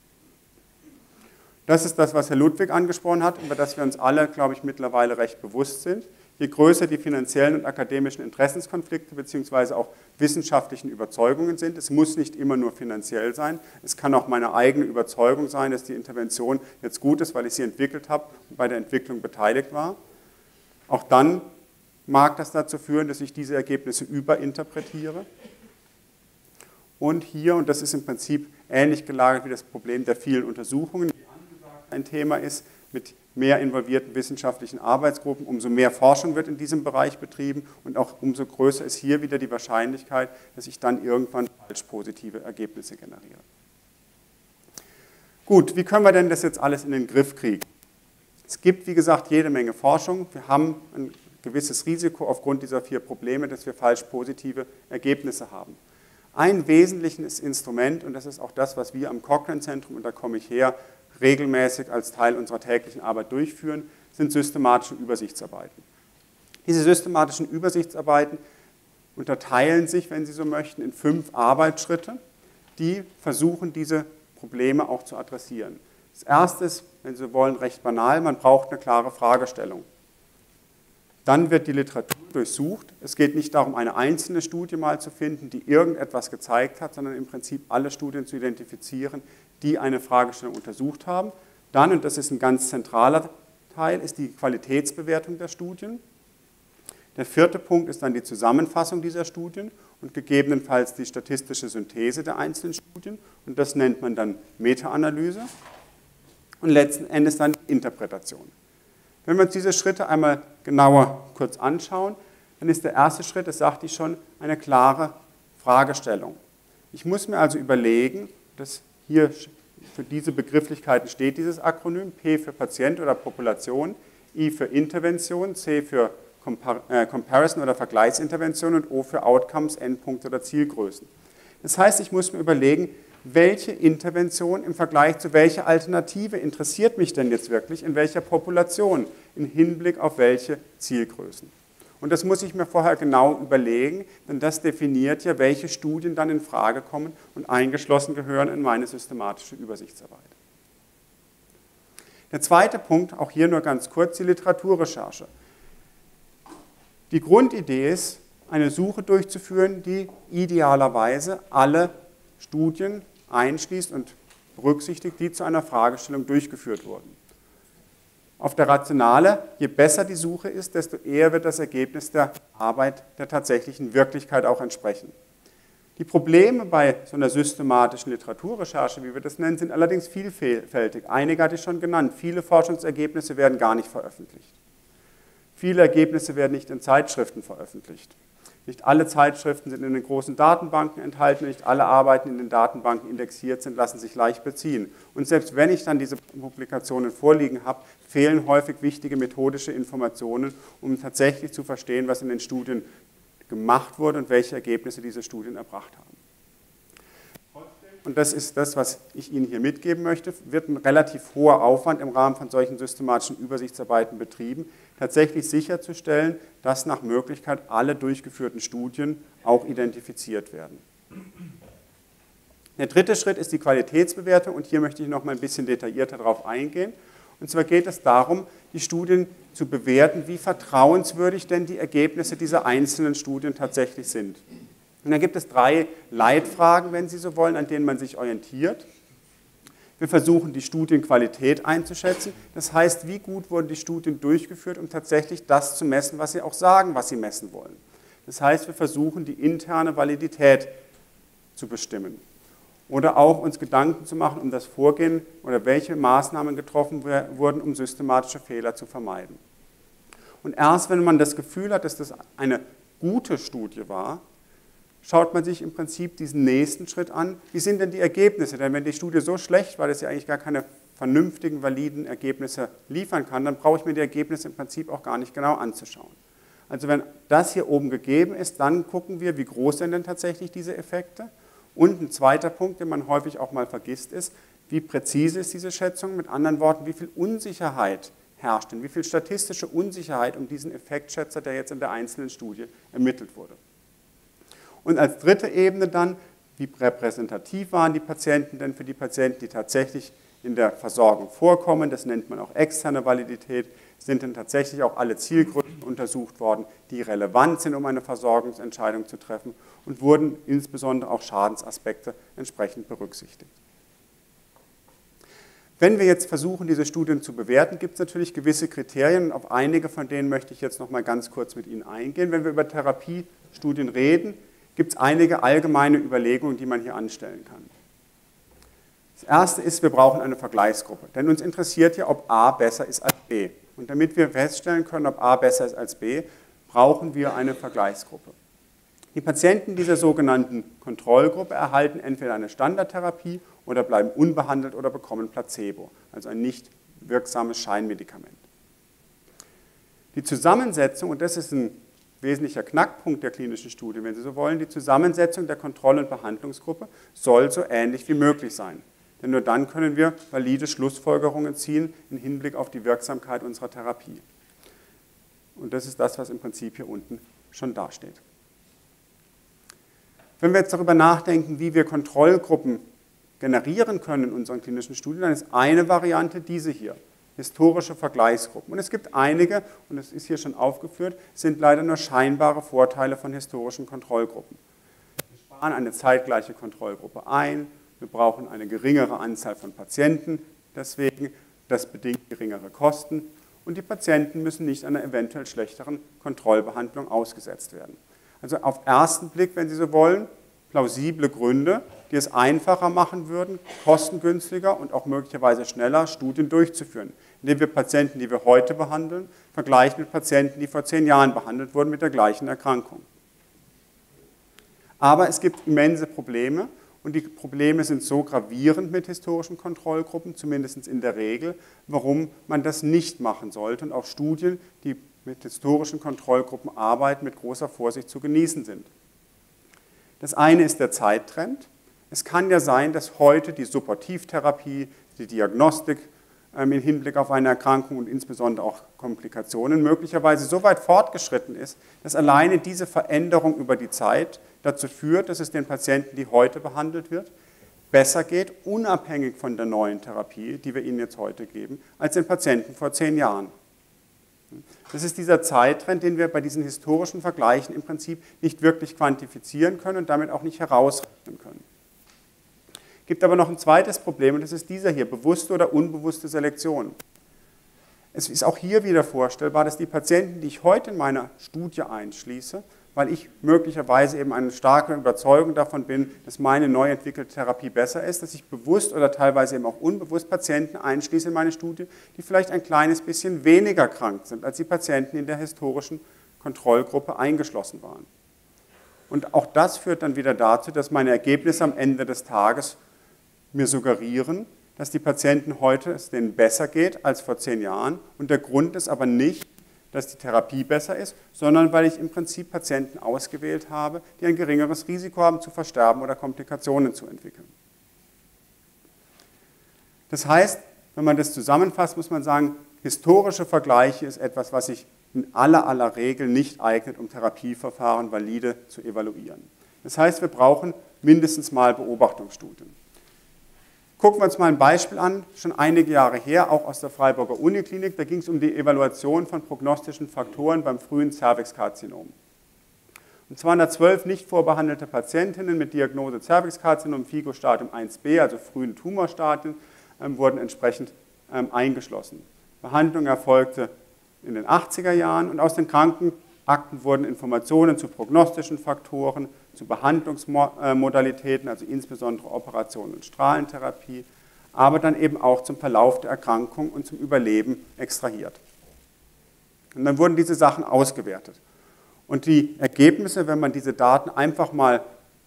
Das ist das, was Herr Ludwig angesprochen hat, über das wir uns alle, glaube ich, mittlerweile recht bewusst sind. Je größer die finanziellen und akademischen Interessenskonflikte bzw. auch wissenschaftlichen Überzeugungen sind, es muss nicht immer nur finanziell sein, es kann auch meine eigene Überzeugung sein, dass die Intervention jetzt gut ist, weil ich sie entwickelt habe und bei der Entwicklung beteiligt war. Auch dann mag das dazu führen, dass ich diese Ergebnisse überinterpretiere. Und hier, und das ist im Prinzip ähnlich gelagert wie das Problem der vielen Untersuchungen, die angesagt ein Thema ist, mit mehr involvierten wissenschaftlichen Arbeitsgruppen, umso mehr Forschung wird in diesem Bereich betrieben und auch umso größer ist hier wieder die Wahrscheinlichkeit, dass ich dann irgendwann falsch positive Ergebnisse generiere. Gut, wie können wir denn das jetzt alles in den Griff kriegen? Es gibt, wie gesagt, jede Menge Forschung. Wir haben ein gewisses Risiko aufgrund dieser 4 Probleme, dass wir falsch positive Ergebnisse haben. Ein wesentliches Instrument, und das ist auch das, was wir am Cochrane-Zentrum, und da komme ich her, regelmäßig als Teil unserer täglichen Arbeit durchführen, sind systematische Übersichtsarbeiten. Diese systematischen Übersichtsarbeiten unterteilen sich, wenn Sie so möchten, in 5 Arbeitsschritte, die versuchen, diese Probleme auch zu adressieren. Das erste ist, wenn Sie wollen, recht banal, man braucht eine klare Fragestellung. Dann wird die Literatur durchsucht. Es geht nicht darum, eine einzelne Studie mal zu finden, die irgendetwas gezeigt hat, sondern im Prinzip alle Studien zu identifizieren, die eine Fragestellung untersucht haben. Dann, und das ist ein ganz zentraler Teil, ist die Qualitätsbewertung der Studien. Der 4. Punkt ist dann die Zusammenfassung dieser Studien und gegebenenfalls die statistische Synthese der einzelnen Studien. Und das nennt man dann Meta-Analyse. Und letzten Endes dann die Interpretation. Wenn wir uns diese Schritte einmal genauer kurz anschauen, dann ist der erste Schritt, das sagte ich schon, eine klare Fragestellung. Ich muss mir also überlegen, dass hier für diese Begrifflichkeiten steht dieses Akronym, P für Patient oder Population, I für Intervention, C für Comparison oder Vergleichsintervention und O für Outcomes, Endpunkte oder Zielgrößen. Das heißt, ich muss mir überlegen, welche Intervention im Vergleich zu welcher Alternative interessiert mich denn jetzt wirklich, in welcher Population, im Hinblick auf welche Zielgrößen. Und das muss ich mir vorher genau überlegen, denn das definiert ja, welche Studien dann in Frage kommen und eingeschlossen gehören in meine systematische Übersichtsarbeit. Der zweite Punkt, auch hier nur ganz kurz, die Literaturrecherche. Die Grundidee ist, eine Suche durchzuführen, die idealerweise alle Studien einschließt und berücksichtigt, die zu einer Fragestellung durchgeführt wurden. Auf der Rationale, je besser die Suche ist, desto eher wird das Ergebnis der Arbeit der tatsächlichen Wirklichkeit auch entsprechen. Die Probleme bei so einer systematischen Literaturrecherche, wie wir das nennen, sind allerdings vielfältig. Einige hatte ich schon genannt. Viele Forschungsergebnisse werden gar nicht veröffentlicht. Viele Ergebnisse werden nicht in Zeitschriften veröffentlicht. Nicht alle Zeitschriften sind in den großen Datenbanken enthalten, nicht alle Arbeiten in den Datenbanken indexiert sind, lassen sich leicht beziehen. Und selbst wenn ich dann diese Publikationen vorliegen habe, fehlen häufig wichtige methodische Informationen, um tatsächlich zu verstehen, was in den Studien gemacht wurde und welche Ergebnisse diese Studien erbracht haben. Und das ist das, was ich Ihnen hier mitgeben möchte, wird ein relativ hoher Aufwand im Rahmen von solchen systematischen Übersichtsarbeiten betrieben, tatsächlich sicherzustellen, dass nach Möglichkeit alle durchgeführten Studien auch identifiziert werden. Der dritte Schritt ist die Qualitätsbewertung und hier möchte ich noch mal ein bisschen detaillierter darauf eingehen. Und zwar geht es darum, die Studien zu bewerten, wie vertrauenswürdig denn die Ergebnisse dieser einzelnen Studien tatsächlich sind. Und da gibt es 3 Leitfragen, wenn Sie so wollen, an denen man sich orientiert. Wir versuchen, die Studienqualität einzuschätzen. Das heißt, wie gut wurden die Studien durchgeführt, um tatsächlich das zu messen, was sie auch sagen, was sie messen wollen. Das heißt, wir versuchen, die interne Validität zu bestimmen. Oder auch uns Gedanken zu machen um das Vorgehen oder welche Maßnahmen getroffen wurden, um systematische Fehler zu vermeiden. Und erst wenn man das Gefühl hat, dass das eine gute Studie war, schaut man sich im Prinzip diesen nächsten Schritt an. Wie sind denn die Ergebnisse? Denn wenn die Studie so schlecht war, dass sie eigentlich gar keine vernünftigen, validen Ergebnisse liefern kann, dann brauche ich mir die Ergebnisse im Prinzip auch gar nicht genau anzuschauen. Also wenn das hier oben gegeben ist, dann gucken wir, wie groß sind denn tatsächlich diese Effekte. Und ein zweiter Punkt, den man häufig auch mal vergisst, ist, wie präzise ist diese Schätzung? Mit anderen Worten, wie viel Unsicherheit herrscht denn? Wie viel statistische Unsicherheit um diesen Effektschätzer, der jetzt in der einzelnen Studie ermittelt wurde? Und als dritte Ebene dann, wie repräsentativ waren die Patienten denn für die Patienten, die tatsächlich in der Versorgung vorkommen? Das nennt man auch externe Validität. Sind denn tatsächlich auch alle Zielgruppen untersucht worden, die relevant sind, um eine Versorgungsentscheidung zu treffen? Und wurden insbesondere auch Schadensaspekte entsprechend berücksichtigt. Wenn wir jetzt versuchen, diese Studien zu bewerten, gibt es natürlich gewisse Kriterien und auf einige von denen möchte ich jetzt noch mal ganz kurz mit Ihnen eingehen. Wenn wir über Therapiestudien reden, gibt es einige allgemeine Überlegungen, die man hier anstellen kann. Das erste ist, wir brauchen eine Vergleichsgruppe, denn uns interessiert ja, ob A besser ist als B. Und damit wir feststellen können, ob A besser ist als B, brauchen wir eine Vergleichsgruppe. Die Patienten dieser sogenannten Kontrollgruppe erhalten entweder eine Standardtherapie oder bleiben unbehandelt oder bekommen Placebo, also ein nicht wirksames Scheinmedikament. Die Zusammensetzung, und das ist ein wesentlicher Knackpunkt der klinischen Studie, wenn Sie so wollen, die Zusammensetzung der Kontroll- und Behandlungsgruppe soll so ähnlich wie möglich sein. Denn nur dann können wir valide Schlussfolgerungen ziehen im Hinblick auf die Wirksamkeit unserer Therapie. Und das ist das, was im Prinzip hier unten schon dasteht. Wenn wir jetzt darüber nachdenken, wie wir Kontrollgruppen generieren können in unseren klinischen Studien, dann ist eine Variante diese hier, historische Vergleichsgruppen. Und es gibt einige, und das ist hier schon aufgeführt, sind leider nur scheinbare Vorteile von historischen Kontrollgruppen. Wir sparen eine zeitgleiche Kontrollgruppe ein, wir brauchen eine geringere Anzahl von Patienten, deswegen das bedingt geringere Kosten und die Patienten müssen nicht einer eventuell schlechteren Kontrollbehandlung ausgesetzt werden. Also auf ersten Blick, wenn Sie so wollen, plausible Gründe, die es einfacher machen würden, kostengünstiger und auch möglicherweise schneller Studien durchzuführen, indem wir Patienten, die wir heute behandeln, vergleichen mit Patienten, die vor 10 Jahren behandelt wurden mit der gleichen Erkrankung. Aber es gibt immense Probleme und die Probleme sind so gravierend mit historischen Kontrollgruppen, zumindest in der Regel, warum man das nicht machen sollte und auch Studien, die mit historischen Kontrollgruppen arbeiten, mit großer Vorsicht zu genießen sind. Das eine ist der Zeittrend. Es kann ja sein, dass heute die Supportivtherapie, die Diagnostik im Hinblick auf eine Erkrankung und insbesondere auch Komplikationen möglicherweise so weit fortgeschritten ist, dass alleine diese Veränderung über die Zeit dazu führt, dass es den Patienten, die heute behandelt wird, besser geht, unabhängig von der neuen Therapie, die wir ihnen jetzt heute geben, als den Patienten vor 10 Jahren. Das ist dieser Zeittrend, den wir bei diesen historischen Vergleichen im Prinzip nicht wirklich quantifizieren können und damit auch nicht herausrechnen können. Es gibt aber noch ein zweites Problem und das ist dieser hier, bewusste oder unbewusste Selektion. Es ist auch hier wieder vorstellbar, dass die Patienten, die ich heute in meiner Studie einschließe, weil ich möglicherweise eben eine starke Überzeugung davon bin, dass meine neu entwickelte Therapie besser ist, dass ich bewusst oder teilweise eben auch unbewusst Patienten einschließe in meine Studie, die vielleicht ein kleines bisschen weniger krank sind, als die Patienten in der historischen Kontrollgruppe eingeschlossen waren. Und auch das führt dann wieder dazu, dass meine Ergebnisse am Ende des Tages mir suggerieren, dass die Patienten heute es denen besser geht als vor 10 Jahren. Und der Grund ist aber nicht, dass die Therapie besser ist, sondern weil ich im Prinzip Patienten ausgewählt habe, die ein geringeres Risiko haben, zu versterben oder Komplikationen zu entwickeln. Das heißt, wenn man das zusammenfasst, muss man sagen, historische Vergleiche ist etwas, was sich in aller Regel nicht eignet, um Therapieverfahren valide zu evaluieren. Das heißt, wir brauchen mindestens mal Beobachtungsstudien. Gucken wir uns mal ein Beispiel an, schon einige Jahre her, auch aus der Freiburger Uniklinik. Da ging es um die Evaluation von prognostischen Faktoren beim frühen Zervixkarzinom. Und 212 nicht vorbehandelte Patientinnen mit Diagnose Zervixkarzinom FIGO Stadium 1b, also frühen Tumorstadien, wurden entsprechend eingeschlossen. Behandlung erfolgte in den 80er Jahren und aus den Krankenakten wurden Informationen zu prognostischen Faktoren, zu Behandlungsmodalitäten, also insbesondere Operation und Strahlentherapie, aber dann eben auch zum Verlauf der Erkrankung und zum Überleben extrahiert. Und dann wurden diese Sachen ausgewertet. Und die Ergebnisse, wenn man diese Daten einfach mal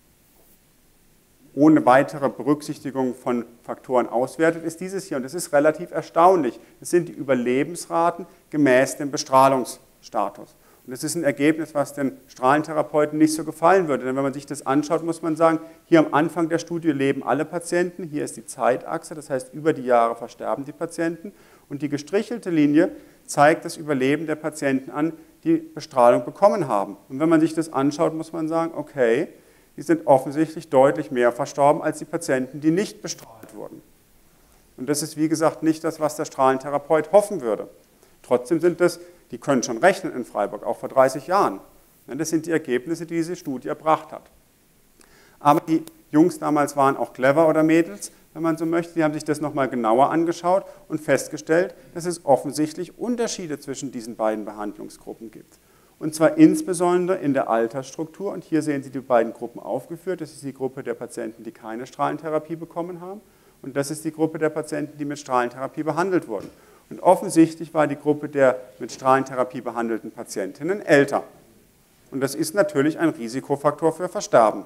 ohne weitere Berücksichtigung von Faktoren auswertet, ist dieses hier. Und das ist relativ erstaunlich. Das sind die Überlebensraten gemäß dem Bestrahlungsstatus. Und das ist ein Ergebnis, was den Strahlentherapeuten nicht so gefallen würde. Denn wenn man sich das anschaut, muss man sagen, hier am Anfang der Studie leben alle Patienten. Hier ist die Zeitachse, das heißt, über die Jahre versterben die Patienten. Und die gestrichelte Linie zeigt das Überleben der Patienten an, die Bestrahlung bekommen haben. Und wenn man sich das anschaut, muss man sagen, okay, die sind offensichtlich deutlich mehr verstorben als die Patienten, die nicht bestrahlt wurden. Und das ist, wie gesagt, nicht das, was der Strahlentherapeut hoffen würde. Trotzdem sind das, die können schon rechnen in Freiburg, auch vor 30 Jahren. Das sind die Ergebnisse, die diese Studie erbracht hat. Aber die Jungs damals waren auch clever oder Mädels, wenn man so möchte. Die haben sich das nochmal genauer angeschaut und festgestellt, dass es offensichtlich Unterschiede zwischen diesen beiden Behandlungsgruppen gibt. Und zwar insbesondere in der Altersstruktur. Und hier sehen Sie die beiden Gruppen aufgeführt. Das ist die Gruppe der Patienten, die keine Strahlentherapie bekommen haben. Und das ist die Gruppe der Patienten, die mit Strahlentherapie behandelt wurden. Und offensichtlich war die Gruppe der mit Strahlentherapie behandelten Patientinnen älter. Und das ist natürlich ein Risikofaktor für Versterben.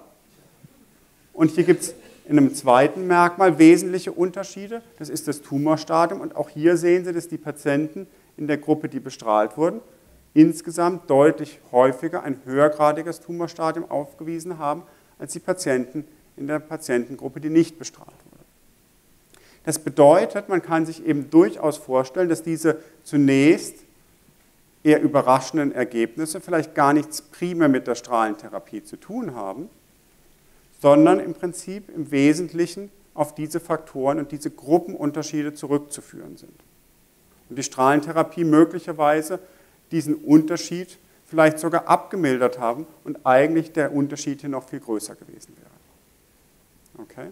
Und hier gibt es in einem zweiten Merkmal wesentliche Unterschiede. Das ist das Tumorstadium. Und auch hier sehen Sie, dass die Patienten in der Gruppe, die bestrahlt wurden, insgesamt deutlich häufiger ein höhergradiges Tumorstadium aufgewiesen haben, als die Patienten in der Patientengruppe, die nicht bestrahlt wurde. Das bedeutet, man kann sich eben durchaus vorstellen, dass diese zunächst eher überraschenden Ergebnisse vielleicht gar nichts primär mit der Strahlentherapie zu tun haben, sondern im Prinzip im Wesentlichen auf diese Faktoren und diese Gruppenunterschiede zurückzuführen sind. Und die Strahlentherapie möglicherweise diesen Unterschied vielleicht sogar abgemildert haben und eigentlich der Unterschied hier noch viel größer gewesen wäre. Okay?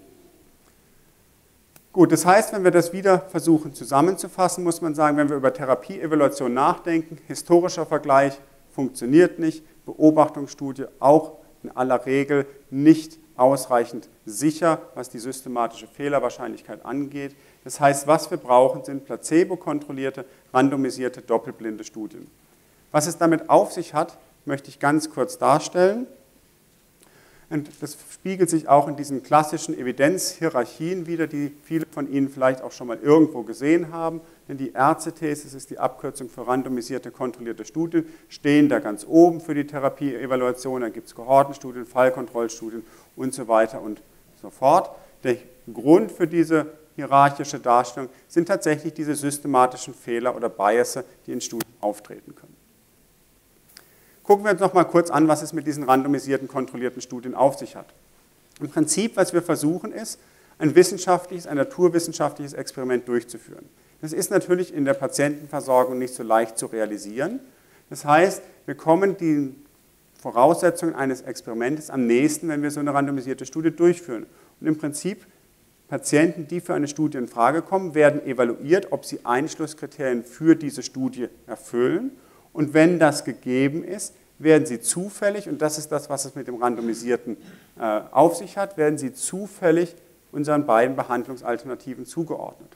Gut, das heißt, wenn wir das wieder versuchen zusammenzufassen, muss man sagen, wenn wir über Therapieevaluation nachdenken, historischer Vergleich funktioniert nicht, Beobachtungsstudie auch in aller Regel nicht ausreichend sicher, was die systematische Fehlerwahrscheinlichkeit angeht. Das heißt, was wir brauchen, sind placebo-kontrollierte, randomisierte, doppelblinde Studien. Was es damit auf sich hat, möchte ich ganz kurz darstellen. Und das spiegelt sich auch in diesen klassischen Evidenzhierarchien wider, die viele von Ihnen vielleicht auch schon mal irgendwo gesehen haben. Denn die RCTs, das ist die Abkürzung für randomisierte, kontrollierte Studien, stehen da ganz oben für die Therapieevaluation. Dann gibt es Kohortenstudien, Fallkontrollstudien und so weiter und so fort. Der Grund für diese hierarchische Darstellung sind tatsächlich diese systematischen Fehler oder Biases, die in Studien auftreten können. Gucken wir uns noch mal kurz an, was es mit diesen randomisierten, kontrollierten Studien auf sich hat. Im Prinzip, was wir versuchen, ist, ein naturwissenschaftliches Experiment durchzuführen. Das ist natürlich in der Patientenversorgung nicht so leicht zu realisieren. Das heißt, wir kommen den Voraussetzungen eines Experimentes am nächsten, wenn wir so eine randomisierte Studie durchführen. Und im Prinzip, Patienten, die für eine Studie in Frage kommen, werden evaluiert, ob sie Einschlusskriterien für diese Studie erfüllen. Und wenn das gegeben ist, werden sie zufällig, und das ist das, was es mit dem Randomisierten auf sich hat, werden sie zufällig unseren beiden Behandlungsalternativen zugeordnet.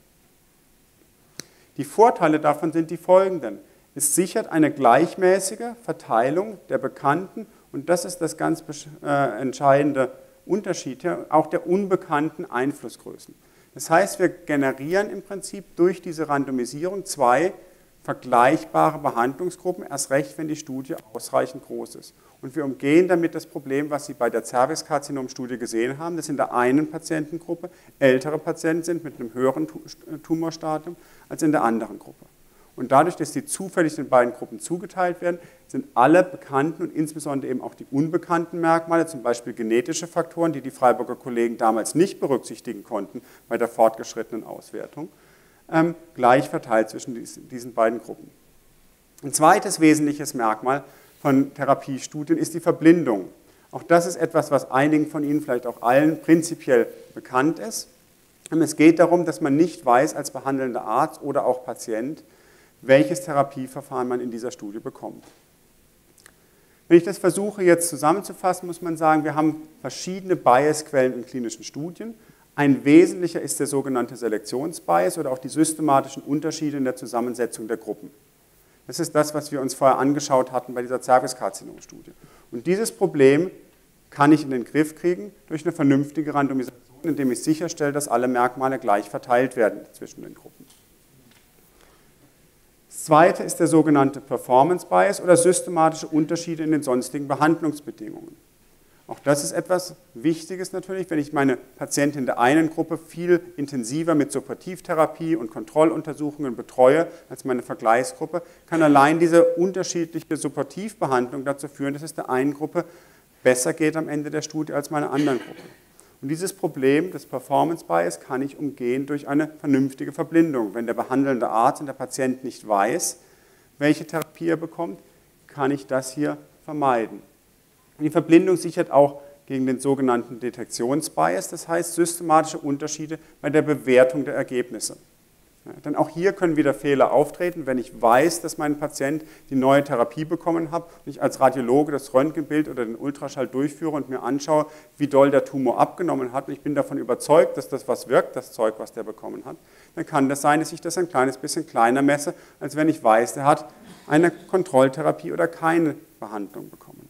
Die Vorteile davon sind die folgenden. Es sichert eine gleichmäßige Verteilung der bekannten, und das ist das ganz entscheidende Unterschied hier, auch der unbekannten Einflussgrößen. Das heißt, wir generieren im Prinzip durch diese Randomisierung zwei vergleichbare Behandlungsgruppen, erst recht, wenn die Studie ausreichend groß ist. Und wir umgehen damit das Problem, was Sie bei der Zervixkarzinom-Studie gesehen haben, dass in der einen Patientengruppe ältere Patienten sind mit einem höheren Tumorstadium als in der anderen Gruppe. Und dadurch, dass die zufällig den beiden Gruppen zugeteilt werden, sind alle bekannten und insbesondere eben auch die unbekannten Merkmale, zum Beispiel genetische Faktoren, die die Freiburger Kollegen damals nicht berücksichtigen konnten bei der fortgeschrittenen Auswertung, gleich verteilt zwischen diesen beiden Gruppen. Ein zweites wesentliches Merkmal von Therapiestudien ist die Verblindung. Auch das ist etwas, was einigen von Ihnen, vielleicht auch allen, prinzipiell bekannt ist. Es geht darum, dass man nicht weiß als behandelnder Arzt oder auch Patient, welches Therapieverfahren man in dieser Studie bekommt. Wenn ich das versuche jetzt zusammenzufassen, muss man sagen, wir haben verschiedene Biasquellen in klinischen Studien. Ein wesentlicher ist der sogenannte Selektionsbias oder auch die systematischen Unterschiede in der Zusammensetzung der Gruppen. Das ist das, was wir uns vorher angeschaut hatten bei dieser Zervixkarzinom-Studie. Und dieses Problem kann ich in den Griff kriegen durch eine vernünftige Randomisation, indem ich sicherstelle, dass alle Merkmale gleich verteilt werden zwischen den Gruppen. Das zweite ist der sogenannte Performance Bias oder systematische Unterschiede in den sonstigen Behandlungsbedingungen. Auch das ist etwas Wichtiges natürlich, wenn ich meine Patientin der einen Gruppe viel intensiver mit Supportivtherapie und Kontrolluntersuchungen betreue als meine Vergleichsgruppe, kann allein diese unterschiedliche Supportivbehandlung dazu führen, dass es der einen Gruppe besser geht am Ende der Studie als meiner anderen Gruppe. Und dieses Problem des Performance Bias kann ich umgehen durch eine vernünftige Verblindung. Wenn der behandelnde Arzt und der Patient nicht weiß, welche Therapie er bekommt, kann ich das hier vermeiden. Und die Verblindung sichert auch gegen den sogenannten Detektionsbias, das heißt systematische Unterschiede bei der Bewertung der Ergebnisse. Ja, denn auch hier können wieder Fehler auftreten, wenn ich weiß, dass mein Patient die neue Therapie bekommen hat und ich als Radiologe das Röntgenbild oder den Ultraschall durchführe und mir anschaue, wie doll der Tumor abgenommen hat und ich bin davon überzeugt, dass das was wirkt, das Zeug, was der bekommen hat, dann kann das sein, dass ich das ein kleines bisschen kleiner messe, als wenn ich weiß, der hat eine Kontrolltherapie oder keine Behandlung bekommen.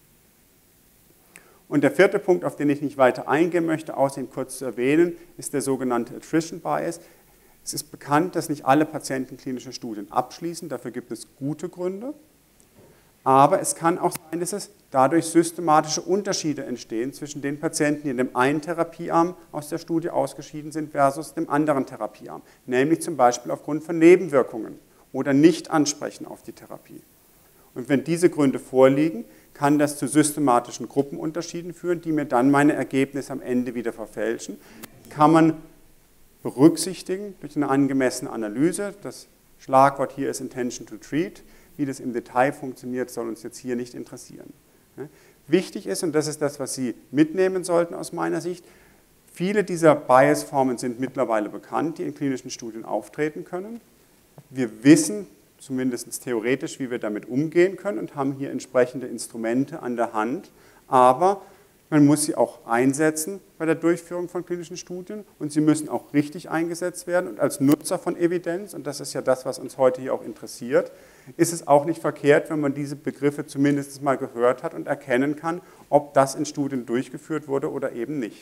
Und der vierte Punkt, auf den ich nicht weiter eingehen möchte, außer ihn kurz zu erwähnen, ist der sogenannte Attrition Bias. Es ist bekannt, dass nicht alle Patienten klinische Studien abschließen, dafür gibt es gute Gründe. Aber es kann auch sein, dass es dadurch systematische Unterschiede entstehen zwischen den Patienten, die in dem einen Therapiearm aus der Studie ausgeschieden sind, versus dem anderen Therapiearm. Nämlich zum Beispiel aufgrund von Nebenwirkungen oder Nicht-Ansprechen auf die Therapie. Und wenn diese Gründe vorliegen, kann das zu systematischen Gruppenunterschieden führen, die mir dann meine Ergebnisse am Ende wieder verfälschen. Kann man berücksichtigen durch eine angemessene Analyse. Das Schlagwort hier ist Intention to Treat. Wie das im Detail funktioniert, soll uns jetzt hier nicht interessieren. Wichtig ist, und das ist das, was Sie mitnehmen sollten aus meiner Sicht, viele dieser Bias-Formen sind mittlerweile bekannt, die in klinischen Studien auftreten können. Wir wissen, zumindest theoretisch, wie wir damit umgehen können und haben hier entsprechende Instrumente an der Hand, aber man muss sie auch einsetzen bei der Durchführung von klinischen Studien und sie müssen auch richtig eingesetzt werden. Und als Nutzer von Evidenz, und das ist ja das, was uns heute hier auch interessiert, ist es auch nicht verkehrt, wenn man diese Begriffe zumindest mal gehört hat und erkennen kann, ob das in Studien durchgeführt wurde oder eben nicht.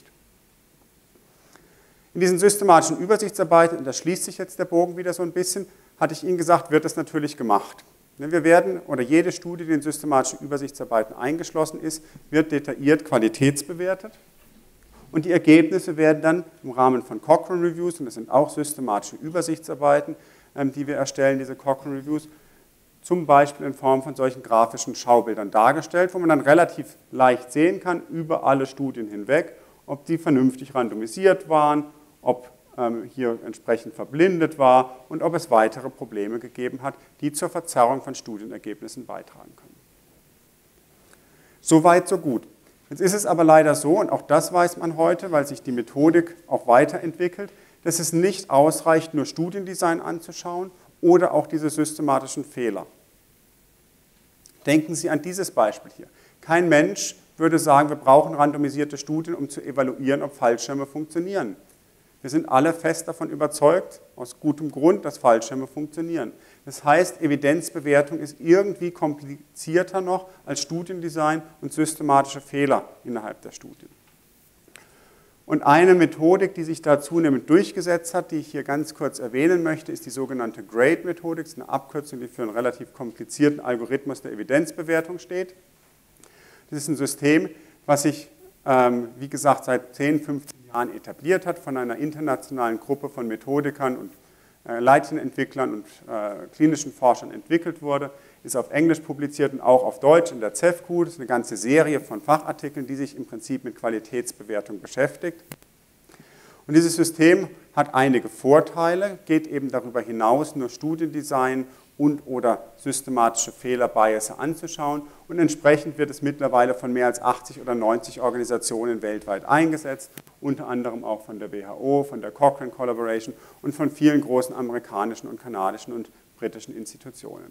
In diesen systematischen Übersichtsarbeiten, und da schließt sich jetzt der Bogen wieder so ein bisschen, hatte ich Ihnen gesagt, wird das natürlich gemacht. Wir werden, oder jede Studie, die in systematischen Übersichtsarbeiten eingeschlossen ist, wird detailliert qualitätsbewertet und die Ergebnisse werden dann im Rahmen von Cochrane Reviews, und das sind auch systematische Übersichtsarbeiten, die wir erstellen, diese Cochrane Reviews, zum Beispiel in Form von solchen grafischen Schaubildern dargestellt, wo man dann relativ leicht sehen kann, über alle Studien hinweg, ob die vernünftig randomisiert waren, ob hier entsprechend verblindet war und ob es weitere Probleme gegeben hat, die zur Verzerrung von Studienergebnissen beitragen können. Soweit, so gut. Jetzt ist es aber leider so, und auch das weiß man heute, weil sich die Methodik auch weiterentwickelt, dass es nicht ausreicht, nur Studiendesign anzuschauen oder auch diese systematischen Fehler. Denken Sie an dieses Beispiel hier. Kein Mensch würde sagen, wir brauchen randomisierte Studien, um zu evaluieren, ob Fallschirme funktionieren. Wir sind alle fest davon überzeugt, aus gutem Grund, dass Fallschirme funktionieren. Das heißt, Evidenzbewertung ist irgendwie komplizierter noch als Studiendesign und systematische Fehler innerhalb der Studien. Und eine Methodik, die sich da zunehmend durchgesetzt hat, die ich hier ganz kurz erwähnen möchte, ist die sogenannte GRADE-Methodik. Das ist eine Abkürzung, die für einen relativ komplizierten Algorithmus der Evidenzbewertung steht. Das ist ein System, was sich, wie gesagt, seit 10, 15 Jahren etabliert hat von einer internationalen Gruppe von Methodikern und Leitchenentwicklern und klinischen Forschern entwickelt wurde, ist auf Englisch publiziert und auch auf Deutsch in der CEFQ. Das ist eine ganze Serie von Fachartikeln, die sich im Prinzip mit Qualitätsbewertung beschäftigt. Und dieses System hat einige Vorteile, geht eben darüber hinaus, nur Studiendesign und oder systematische Fehler, Bias anzuschauen. Und entsprechend wird es mittlerweile von mehr als 80 oder 90 Organisationen weltweit eingesetzt, unter anderem auch von der WHO, von der Cochrane Collaboration und von vielen großen amerikanischen und kanadischen und britischen Institutionen.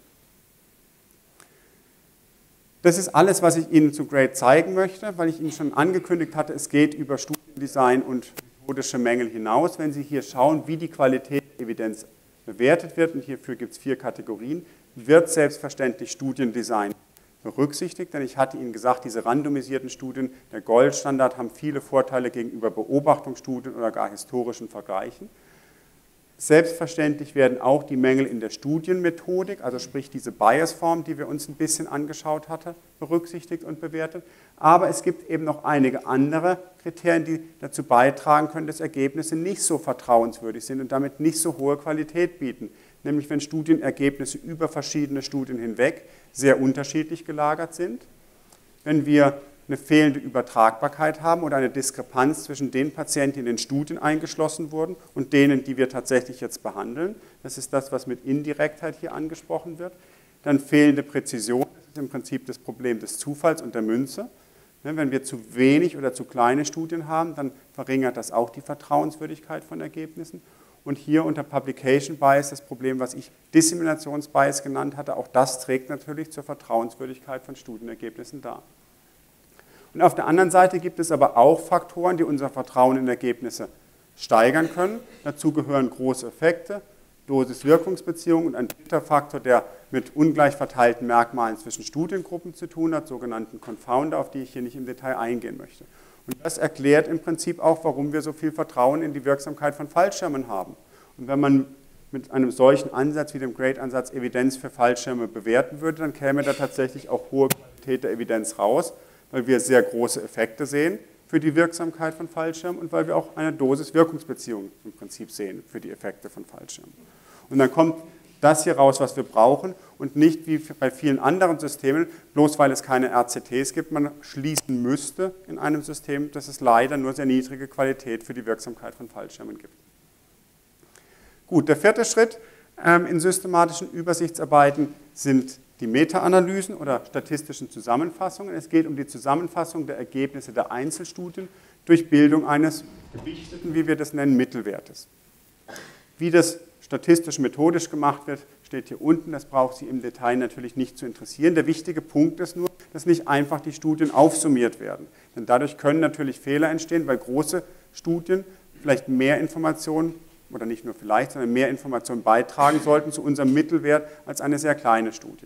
Das ist alles, was ich Ihnen zu GRADE zeigen möchte, weil ich Ihnen schon angekündigt hatte, es geht über Studiendesign und methodische Mängel hinaus. Wenn Sie hier schauen, wie die Qualität der Evidenz bewertet wird, und hierfür gibt es 4 Kategorien, wird selbstverständlich Studiendesign berücksichtigt, denn ich hatte Ihnen gesagt, diese randomisierten Studien, der Goldstandard, haben viele Vorteile gegenüber Beobachtungsstudien oder gar historischen Vergleichen. Selbstverständlich werden auch die Mängel in der Studienmethodik, also sprich diese Biasform, die wir uns ein bisschen angeschaut hatten, berücksichtigt und bewertet. Aber es gibt eben noch einige andere Kriterien, die dazu beitragen können, dass Ergebnisse nicht so vertrauenswürdig sind und damit nicht so hohe Qualität bieten. Nämlich wenn Studienergebnisse über verschiedene Studien hinweg sehr unterschiedlich gelagert sind, wenn wir eine fehlende Übertragbarkeit haben oder eine Diskrepanz zwischen den Patienten, die in den Studien eingeschlossen wurden und denen, die wir tatsächlich jetzt behandeln. Das ist das, was mit Indirektheit hier angesprochen wird. Dann fehlende Präzision, das ist im Prinzip das Problem des Zufalls und der Münze. Wenn wir zu wenig oder zu kleine Studien haben, dann verringert das auch die Vertrauenswürdigkeit von Ergebnissen. Und hier unter Publication Bias das Problem, was ich Disseminationsbias genannt hatte, auch das trägt natürlich zur Vertrauenswürdigkeit von Studienergebnissen dar. Und auf der anderen Seite gibt es aber auch Faktoren, die unser Vertrauen in Ergebnisse steigern können. Dazu gehören große Effekte, Dosis-Wirkungsbeziehungen und ein dritter Faktor, der mit ungleich verteilten Merkmalen zwischen Studiengruppen zu tun hat, sogenannten Confounder, auf die ich hier nicht im Detail eingehen möchte. Und das erklärt im Prinzip auch, warum wir so viel Vertrauen in die Wirksamkeit von Fallschirmen haben. Und wenn man mit einem solchen Ansatz wie dem GRADE-Ansatz Evidenz für Fallschirme bewerten würde, dann käme da tatsächlich auch hohe Qualität der Evidenz raus, weil wir sehr große Effekte sehen für die Wirksamkeit von Fallschirmen und weil wir auch eine Dosis-Wirkungsbeziehung im Prinzip sehen für die Effekte von Fallschirmen. Und dann kommt das hier raus, was wir brauchen und nicht wie bei vielen anderen Systemen, bloß weil es keine RCTs gibt, man schließen müsste in einem System, dass es leider nur sehr niedrige Qualität für die Wirksamkeit von Fallschirmen gibt. Gut, der 4. Schritt in systematischen Übersichtsarbeiten sind die Meta-Analysen oder statistischen Zusammenfassungen. Es geht um die Zusammenfassung der Ergebnisse der Einzelstudien durch Bildung eines gewichteten, wie wir das nennen, Mittelwertes. Wie das statistisch methodisch gemacht wird, steht hier unten. Das braucht Sie im Detail natürlich nicht zu interessieren. Der wichtige Punkt ist nur, dass nicht einfach die Studien aufsummiert werden. Denn dadurch können natürlich Fehler entstehen, weil große Studien vielleicht mehr Informationen, oder nicht nur vielleicht, sondern mehr Informationen beitragen sollten zu unserem Mittelwert als eine sehr kleine Studie.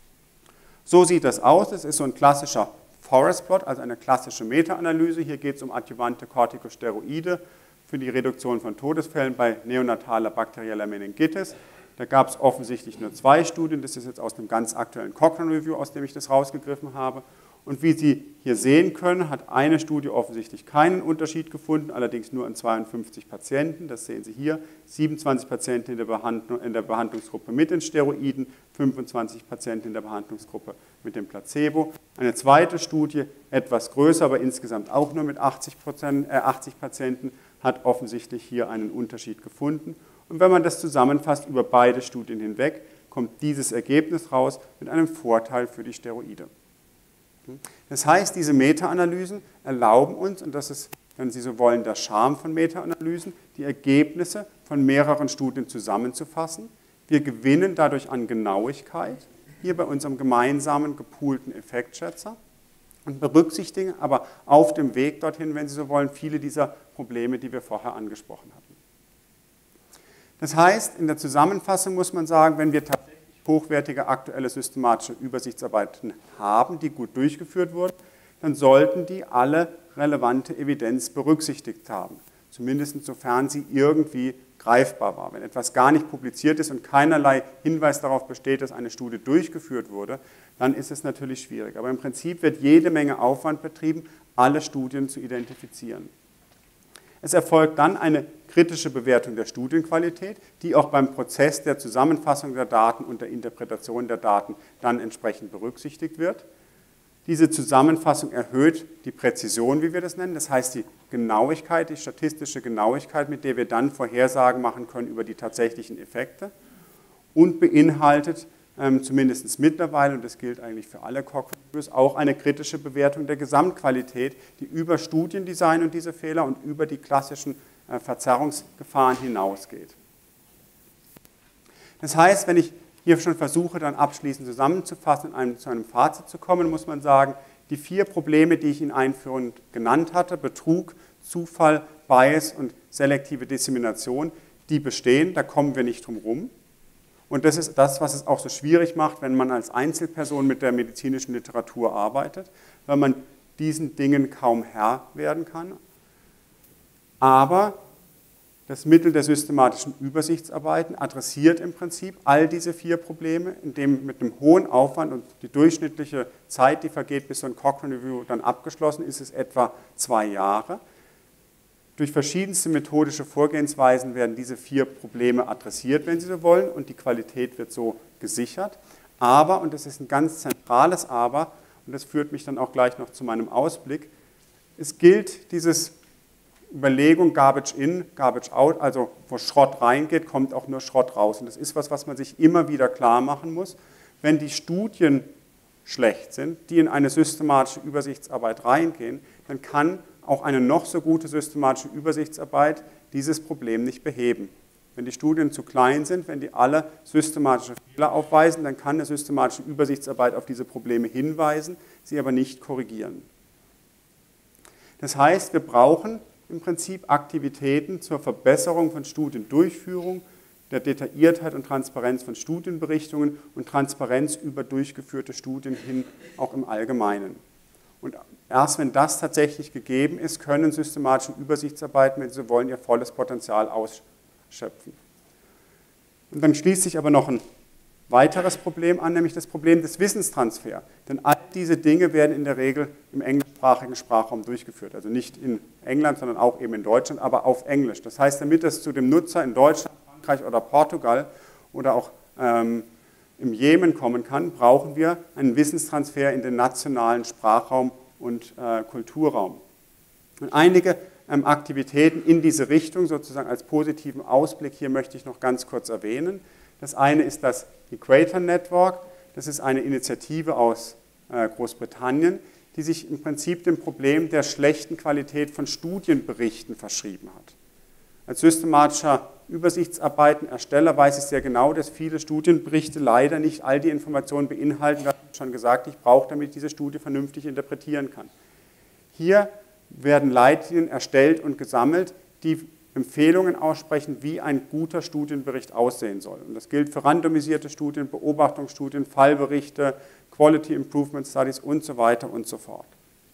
So sieht das aus. Es ist so ein klassischer Forest Plot, also eine klassische Meta-Analyse. Hier geht es um adjuvante Corticosteroide für die Reduktion von Todesfällen bei neonataler bakterieller Meningitis. Da gab es offensichtlich nur 2 Studien. Das ist jetzt aus einem ganz aktuellen Cochrane Review, aus dem ich das rausgegriffen habe. Und wie Sie hier sehen können, hat eine Studie offensichtlich keinen Unterschied gefunden, allerdings nur an 52 Patienten. Das sehen Sie hier, 27 Patienten in der Behandlungsgruppe mit den Steroiden, 25 Patienten in der Behandlungsgruppe mit dem Placebo. Eine zweite Studie, etwas größer, aber insgesamt auch nur mit 80 Patienten, hat offensichtlich hier einen Unterschied gefunden. Und wenn man das zusammenfasst über beide Studien hinweg, kommt dieses Ergebnis raus mit einem Vorteil für die Steroide. Das heißt, diese Meta-Analysen erlauben uns, und das ist, wenn Sie so wollen, der Charme von Meta-Analysen, die Ergebnisse von mehreren Studien zusammenzufassen. Wir gewinnen dadurch an Genauigkeit, hier bei unserem gemeinsamen gepoolten Effektschätzer, und berücksichtigen aber auf dem Weg dorthin, wenn Sie so wollen, viele dieser Probleme, die wir vorher angesprochen hatten. Das heißt, in der Zusammenfassung muss man sagen, wenn wir tatsächlich hochwertige aktuelle systematische Übersichtsarbeiten haben, die gut durchgeführt wurden, dann sollten die alle relevante Evidenz berücksichtigt haben. Zumindest sofern sie irgendwie greifbar war. Wenn etwas gar nicht publiziert ist und keinerlei Hinweis darauf besteht, dass eine Studie durchgeführt wurde, dann ist es natürlich schwierig. Aber im Prinzip wird jede Menge Aufwand betrieben, alle Studien zu identifizieren. Es erfolgt dann eine kritische Bewertung der Studienqualität, die auch beim Prozess der Zusammenfassung der Daten und der Interpretation der Daten dann entsprechend berücksichtigt wird. Diese Zusammenfassung erhöht die Präzision, wie wir das nennen, das heißt die Genauigkeit, die statistische Genauigkeit, mit der wir dann Vorhersagen machen können über die tatsächlichen Effekte und beinhaltet zumindest mittlerweile, und das gilt eigentlich für alle Cognitive, auch eine kritische Bewertung der Gesamtqualität, die über Studiendesign und diese Fehler und über die klassischen Verzerrungsgefahren hinausgeht. Das heißt, wenn ich hier schon versuche, dann abschließend zusammenzufassen und zu einem Fazit zu kommen, muss man sagen, die 4 Probleme, die ich Ihnen einführend genannt hatte, Betrug, Zufall, Bias und selektive Dissemination, die bestehen, da kommen wir nicht drum rum. Und das ist das, was es auch so schwierig macht, wenn man als Einzelperson mit der medizinischen Literatur arbeitet, weil man diesen Dingen kaum Herr werden kann. Aber das Mittel der systematischen Übersichtsarbeiten adressiert im Prinzip all diese 4 Probleme, indem mit einem hohen Aufwand und die durchschnittliche Zeit, die vergeht, bis so ein Cochrane Review dann abgeschlossen ist, ist etwa 2 Jahre. Durch verschiedenste methodische Vorgehensweisen werden diese 4 Probleme adressiert, wenn Sie so wollen, und die Qualität wird so gesichert. Aber, und das ist ein ganz zentrales Aber, und das führt mich dann auch gleich noch zu meinem Ausblick, es gilt dieses Überlegung Garbage in, Garbage out, also wo Schrott reingeht, kommt auch nur Schrott raus. Und das ist was man sich immer wieder klar machen muss. Wenn die Studien schlecht sind, die in eine systematische Übersichtsarbeit reingehen, dann kann auch eine noch so gute systematische Übersichtsarbeit dieses Problem nicht beheben. Wenn die Studien zu klein sind, wenn die alle systematische Fehler aufweisen, dann kann eine systematische Übersichtsarbeit auf diese Probleme hinweisen, sie aber nicht korrigieren. Das heißt, wir brauchen im Prinzip Aktivitäten zur Verbesserung von Studiendurchführung, der Detailliertheit und Transparenz von Studienberichtungen und Transparenz über durchgeführte Studien hin, auch im Allgemeinen. Und erst wenn das tatsächlich gegeben ist, können systematische Übersichtsarbeiten, wenn Sie wollen, ihr volles Potenzial ausschöpfen. Und dann schließt sich aber noch ein weiteres Problem an, nämlich das Problem des Wissenstransfers. Denn all diese Dinge werden in der Regel im englischsprachigen Sprachraum durchgeführt. Also nicht in England, sondern auch eben in Deutschland, aber auf Englisch. Das heißt, damit es zu dem Nutzer in Deutschland, Frankreich oder Portugal oder auch im Jemen kommen kann, brauchen wir einen Wissenstransfer in den nationalen Sprachraum und Kulturraum. Und einige Aktivitäten in diese Richtung, sozusagen als positiven Ausblick, hier möchte ich noch ganz kurz erwähnen. Das eine ist das Equator Network, das ist eine Initiative aus Großbritannien, die sich im Prinzip dem Problem der schlechten Qualität von Studienberichten verschrieben hat. Als systematischer Übersichtsarbeitenersteller weiß ich sehr genau, dass viele Studienberichte leider nicht all die Informationen beinhalten, das habe ich schon gesagt, ich brauche, damit ich diese Studie vernünftig interpretieren kann. Hier werden Leitlinien erstellt und gesammelt, die Empfehlungen aussprechen, wie ein guter Studienbericht aussehen soll. Und das gilt für randomisierte Studien, Beobachtungsstudien, Fallberichte, Quality Improvement Studies und so weiter und so fort.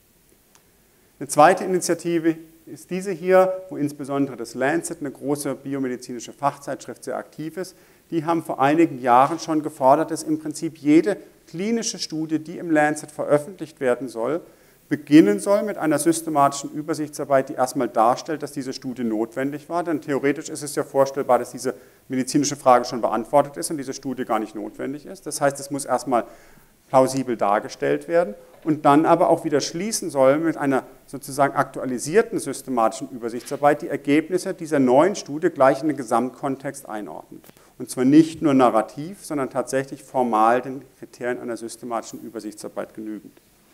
Eine zweite Initiative ist diese hier, wo insbesondere das Lancet, eine große biomedizinische Fachzeitschrift, sehr aktiv ist. Die haben vor einigen Jahren schon gefordert, dass im Prinzip jede klinische Studie, die im Lancet veröffentlicht werden soll, beginnen soll mit einer systematischen Übersichtsarbeit, die erstmal darstellt, dass diese Studie notwendig war. Denn theoretisch ist es ja vorstellbar, dass diese medizinische Frage schon beantwortet ist und diese Studie gar nicht notwendig ist. Das heißt, es muss erstmal plausibel dargestellt werden und dann aber auch wieder schließen soll mit einer sozusagen aktualisierten systematischen Übersichtsarbeit die Ergebnisse dieser neuen Studie gleich in den Gesamtkontext einordnet. Und zwar nicht nur narrativ, sondern tatsächlich formal den Kriterien einer systematischen Übersichtsarbeit genügend.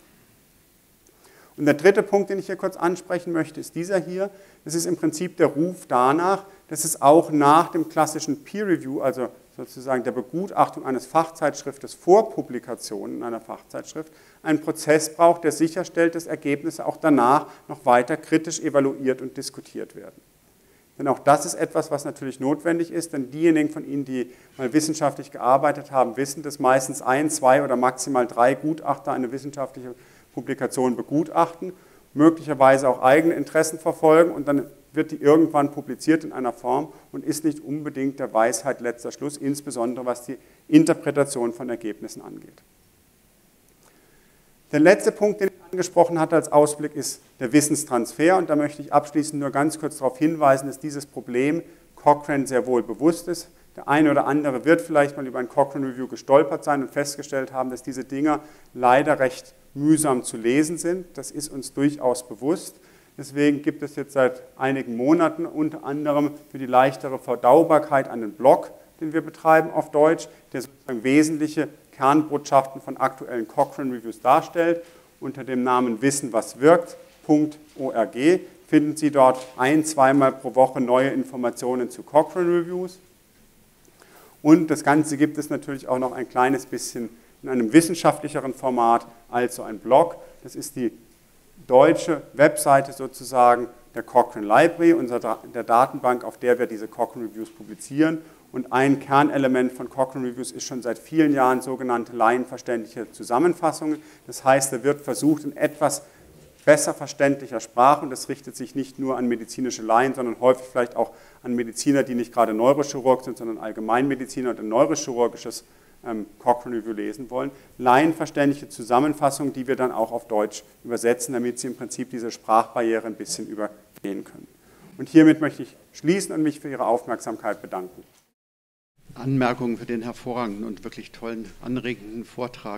Und der dritte Punkt, den ich hier kurz ansprechen möchte, ist dieser hier. Das ist im Prinzip der Ruf danach, dass es auch nach dem klassischen Peer Review, also sozusagen der Begutachtung eines Fachzeitschriftes vor Publikation in einer Fachzeitschrift, einen Prozess braucht, der sicherstellt, dass Ergebnisse auch danach noch weiter kritisch evaluiert und diskutiert werden. Denn auch das ist etwas, was natürlich notwendig ist, denn diejenigen von Ihnen, die mal wissenschaftlich gearbeitet haben, wissen, dass meistens 1, 2 oder maximal 3 Gutachter eine wissenschaftliche Publikation begutachten, möglicherweise auch eigene Interessen verfolgen und dann wird die irgendwann publiziert in einer Form und ist nicht unbedingt der Weisheit letzter Schluss, insbesondere was die Interpretation von Ergebnissen angeht. Der letzte Punkt, den ich angesprochen hatte als Ausblick, ist der Wissenstransfer. Und da möchte ich abschließend nur ganz kurz darauf hinweisen, dass dieses Problem Cochrane sehr wohl bewusst ist. Der eine oder andere wird vielleicht mal über ein Cochrane Review gestolpert sein und festgestellt haben, dass diese Dinger leider recht mühsam zu lesen sind. Das ist uns durchaus bewusst. Deswegen gibt es jetzt seit einigen Monaten unter anderem für die leichtere Verdaubarkeit einen Blog, den wir betreiben auf Deutsch, der sozusagen wesentliche Kernbotschaften von aktuellen Cochrane Reviews darstellt. Unter dem Namen wissenwaswirkt.org finden Sie dort zweimal pro Woche neue Informationen zu Cochrane Reviews. Und das Ganze gibt es natürlich auch noch ein kleines bisschen in einem wissenschaftlicheren Format als so ein Blog. Das ist die deutsche Webseite sozusagen der Cochrane Library, der Datenbank, auf der wir diese Cochrane Reviews publizieren. Und ein Kernelement von Cochrane Reviews ist schon seit vielen Jahren sogenannte laienverständliche Zusammenfassungen. Das heißt, da wird versucht, in etwas besser verständlicher Sprache, und das richtet sich nicht nur an medizinische Laien, sondern häufig vielleicht auch an Mediziner, die nicht gerade Neurochirurg sind, sondern Allgemeinmediziner und ein neurochirurgisches Cochrane Review lesen wollen. Laienverständliche Zusammenfassungen, die wir dann auch auf Deutsch übersetzen, damit Sie im Prinzip diese Sprachbarriere ein bisschen übergehen können. Und hiermit möchte ich schließen und mich für Ihre Aufmerksamkeit bedanken. Anmerkungen für den hervorragenden und wirklich tollen, anregenden Vortrag.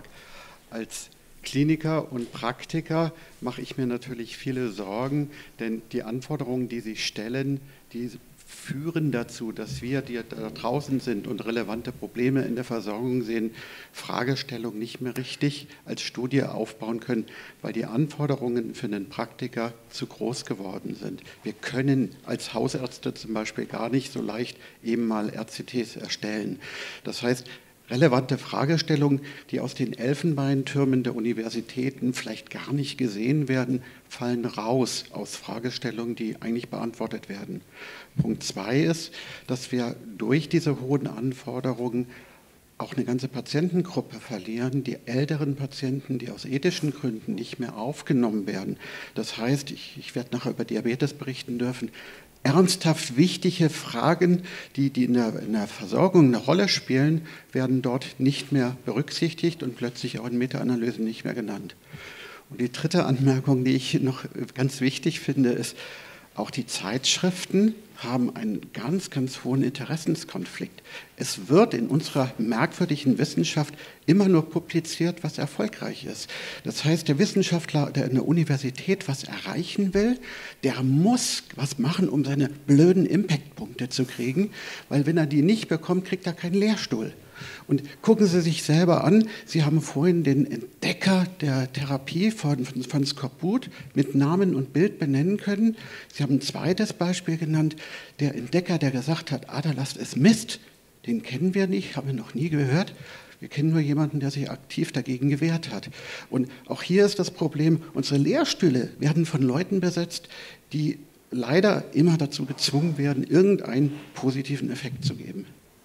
Als Kliniker und Praktiker mache ich mir natürlich viele Sorgen, denn die Anforderungen, die Sie stellen, die führen dazu, dass wir, die da draußen sind und relevante Probleme in der Versorgung sehen, Fragestellungen nicht mehr richtig als Studie aufbauen können, weil die Anforderungen für einen Praktiker zu groß geworden sind. Wir können als Hausärzte zum Beispiel gar nicht so leicht eben mal RCTs erstellen. Das heißt, relevante Fragestellungen, die aus den Elfenbeintürmen der Universitäten vielleicht gar nicht gesehen werden, fallen raus aus Fragestellungen, die eigentlich beantwortet werden. Punkt 2 ist, dass wir durch diese hohen Anforderungen auch eine ganze Patientengruppe verlieren, die älteren Patienten, die aus ethischen Gründen nicht mehr aufgenommen werden. Das heißt, ich werde nachher über Diabetes berichten dürfen, ernsthaft wichtige Fragen, die in der Versorgung eine Rolle spielen, werden dort nicht mehr berücksichtigt und plötzlich auch in Meta-Analysen nicht mehr genannt. Und die dritte Anmerkung, die ich noch ganz wichtig finde, ist, auch die Zeitschriften haben einen ganz, ganz hohen Interessenskonflikt. Es wird in unserer merkwürdigen Wissenschaft immer nur publiziert, was erfolgreich ist. Das heißt, der Wissenschaftler, der in der Universität was erreichen will, der muss was machen, um seine blöden Impact-Punkte zu kriegen, weil wenn er die nicht bekommt, kriegt er keinen Lehrstuhl. Und gucken Sie sich selber an, Sie haben vorhin den Entdecker der Therapie von Skorbut mit Namen und Bild benennen können. Sie haben ein zweites Beispiel genannt, der Entdecker, der gesagt hat, Aderlast ist Mist, den kennen wir nicht, haben wir noch nie gehört. Wir kennen nur jemanden, der sich aktiv dagegen gewehrt hat. Und auch hier ist das Problem, unsere Lehrstühle werden von Leuten besetzt, die leider immer dazu gezwungen werden, irgendeinen positiven Effekt zu geben.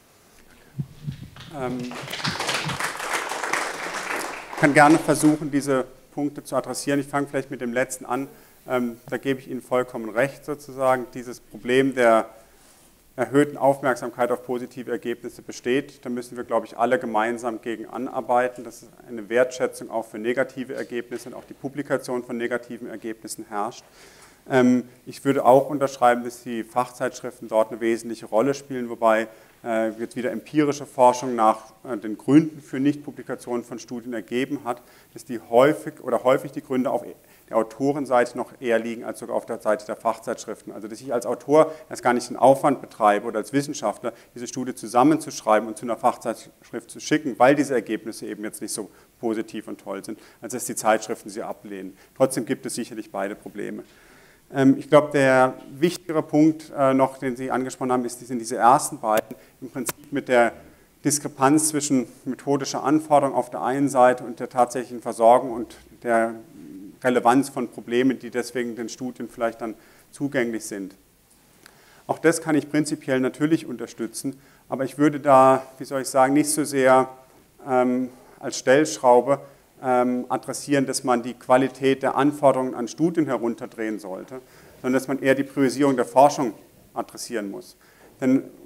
Ich kann gerne versuchen, diese Punkte zu adressieren. Ich fange vielleicht mit dem letzten an. Da gebe ich Ihnen vollkommen recht, sozusagen. Dieses Problem der erhöhten Aufmerksamkeit auf positive Ergebnisse besteht. Da müssen wir, glaube ich, alle gemeinsam gegen anarbeiten, dass eine Wertschätzung auch für negative Ergebnisse und auch die Publikation von negativen Ergebnissen herrscht. Ich würde auch unterschreiben, dass die Fachzeitschriften dort eine wesentliche Rolle spielen, wobei jetzt wieder empirische Forschung nach den Gründen für Nichtpublikationen von Studien ergeben hat, dass die häufig die Gründe auf der Autorenseite noch eher liegen als sogar auf der Seite der Fachzeitschriften. Also dass ich als Autor erst gar nicht den Aufwand betreibe oder als Wissenschaftler diese Studie zusammenzuschreiben und zu einer Fachzeitschrift zu schicken, weil diese Ergebnisse eben jetzt nicht so positiv und toll sind, als dass die Zeitschriften sie ablehnen. Trotzdem gibt es sicherlich beide Probleme. Ich glaube, der wichtigere Punkt noch, den Sie angesprochen haben, sind diese ersten beiden, im Prinzip mit der Diskrepanz zwischen methodischer Anforderung auf der einen Seite und der tatsächlichen Versorgung und der Relevanz von Problemen, die deswegen den Studien vielleicht dann zugänglich sind. Auch das kann ich prinzipiell natürlich unterstützen, aber ich würde da, wie soll ich sagen, nicht so sehr als Stellschraube adressieren, dass man die Qualität der Anforderungen an Studien herunterdrehen sollte, sondern dass man eher die Priorisierung der Forschung adressieren muss. Denn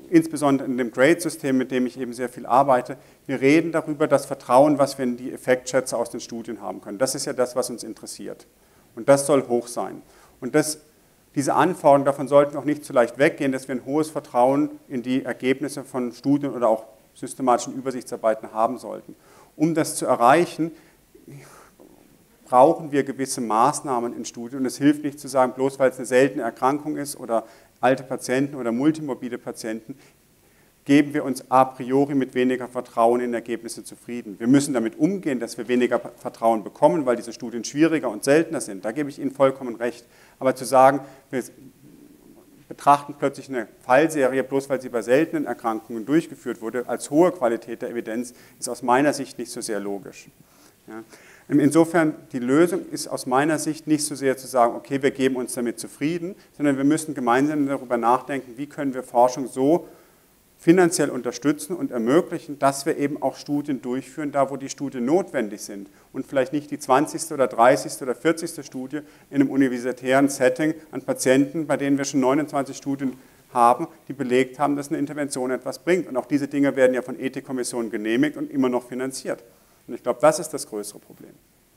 insbesondere in dem Grade-System, mit dem ich eben sehr viel arbeite, wir reden darüber, das Vertrauen, was wir in die Effektschätze aus den Studien haben können. Das ist ja das, was uns interessiert. Und das soll hoch sein. Und diese Anforderungen, davon sollten wir auch nicht zu leicht weggehen, dass wir ein hohes Vertrauen in die Ergebnisse von Studien oder auch systematischen Übersichtsarbeiten haben sollten. Um das zu erreichen, brauchen wir gewisse Maßnahmen in Studien. Und es hilft nicht zu sagen, bloß weil es eine seltene Erkrankung ist oder alte Patienten oder multimorbide Patienten, geben wir uns a priori mit weniger Vertrauen in Ergebnisse zufrieden. Wir müssen damit umgehen, dass wir weniger Vertrauen bekommen, weil diese Studien schwieriger und seltener sind. Da gebe ich Ihnen vollkommen recht. Aber zu sagen, wir betrachten plötzlich eine Fallserie, bloß weil sie bei seltenen Erkrankungen durchgeführt wurde, als hohe Qualität der Evidenz, ist aus meiner Sicht nicht so sehr logisch. Ja. Insofern, die Lösung ist aus meiner Sicht nicht so sehr zu sagen, okay, wir geben uns damit zufrieden, sondern wir müssen gemeinsam darüber nachdenken, wie können wir Forschung so finanziell unterstützen und ermöglichen, dass wir eben auch Studien durchführen, da wo die Studien notwendig sind und vielleicht nicht die 20. oder 30. oder 40. Studie in einem universitären Setting an Patienten, bei denen wir schon 29 Studien haben, die belegt haben, dass eine Intervention etwas bringt. Und auch diese Dinge werden ja von Ethikkommissionen genehmigt und immer noch finanziert. Und ich glaube, das ist das größere Problem.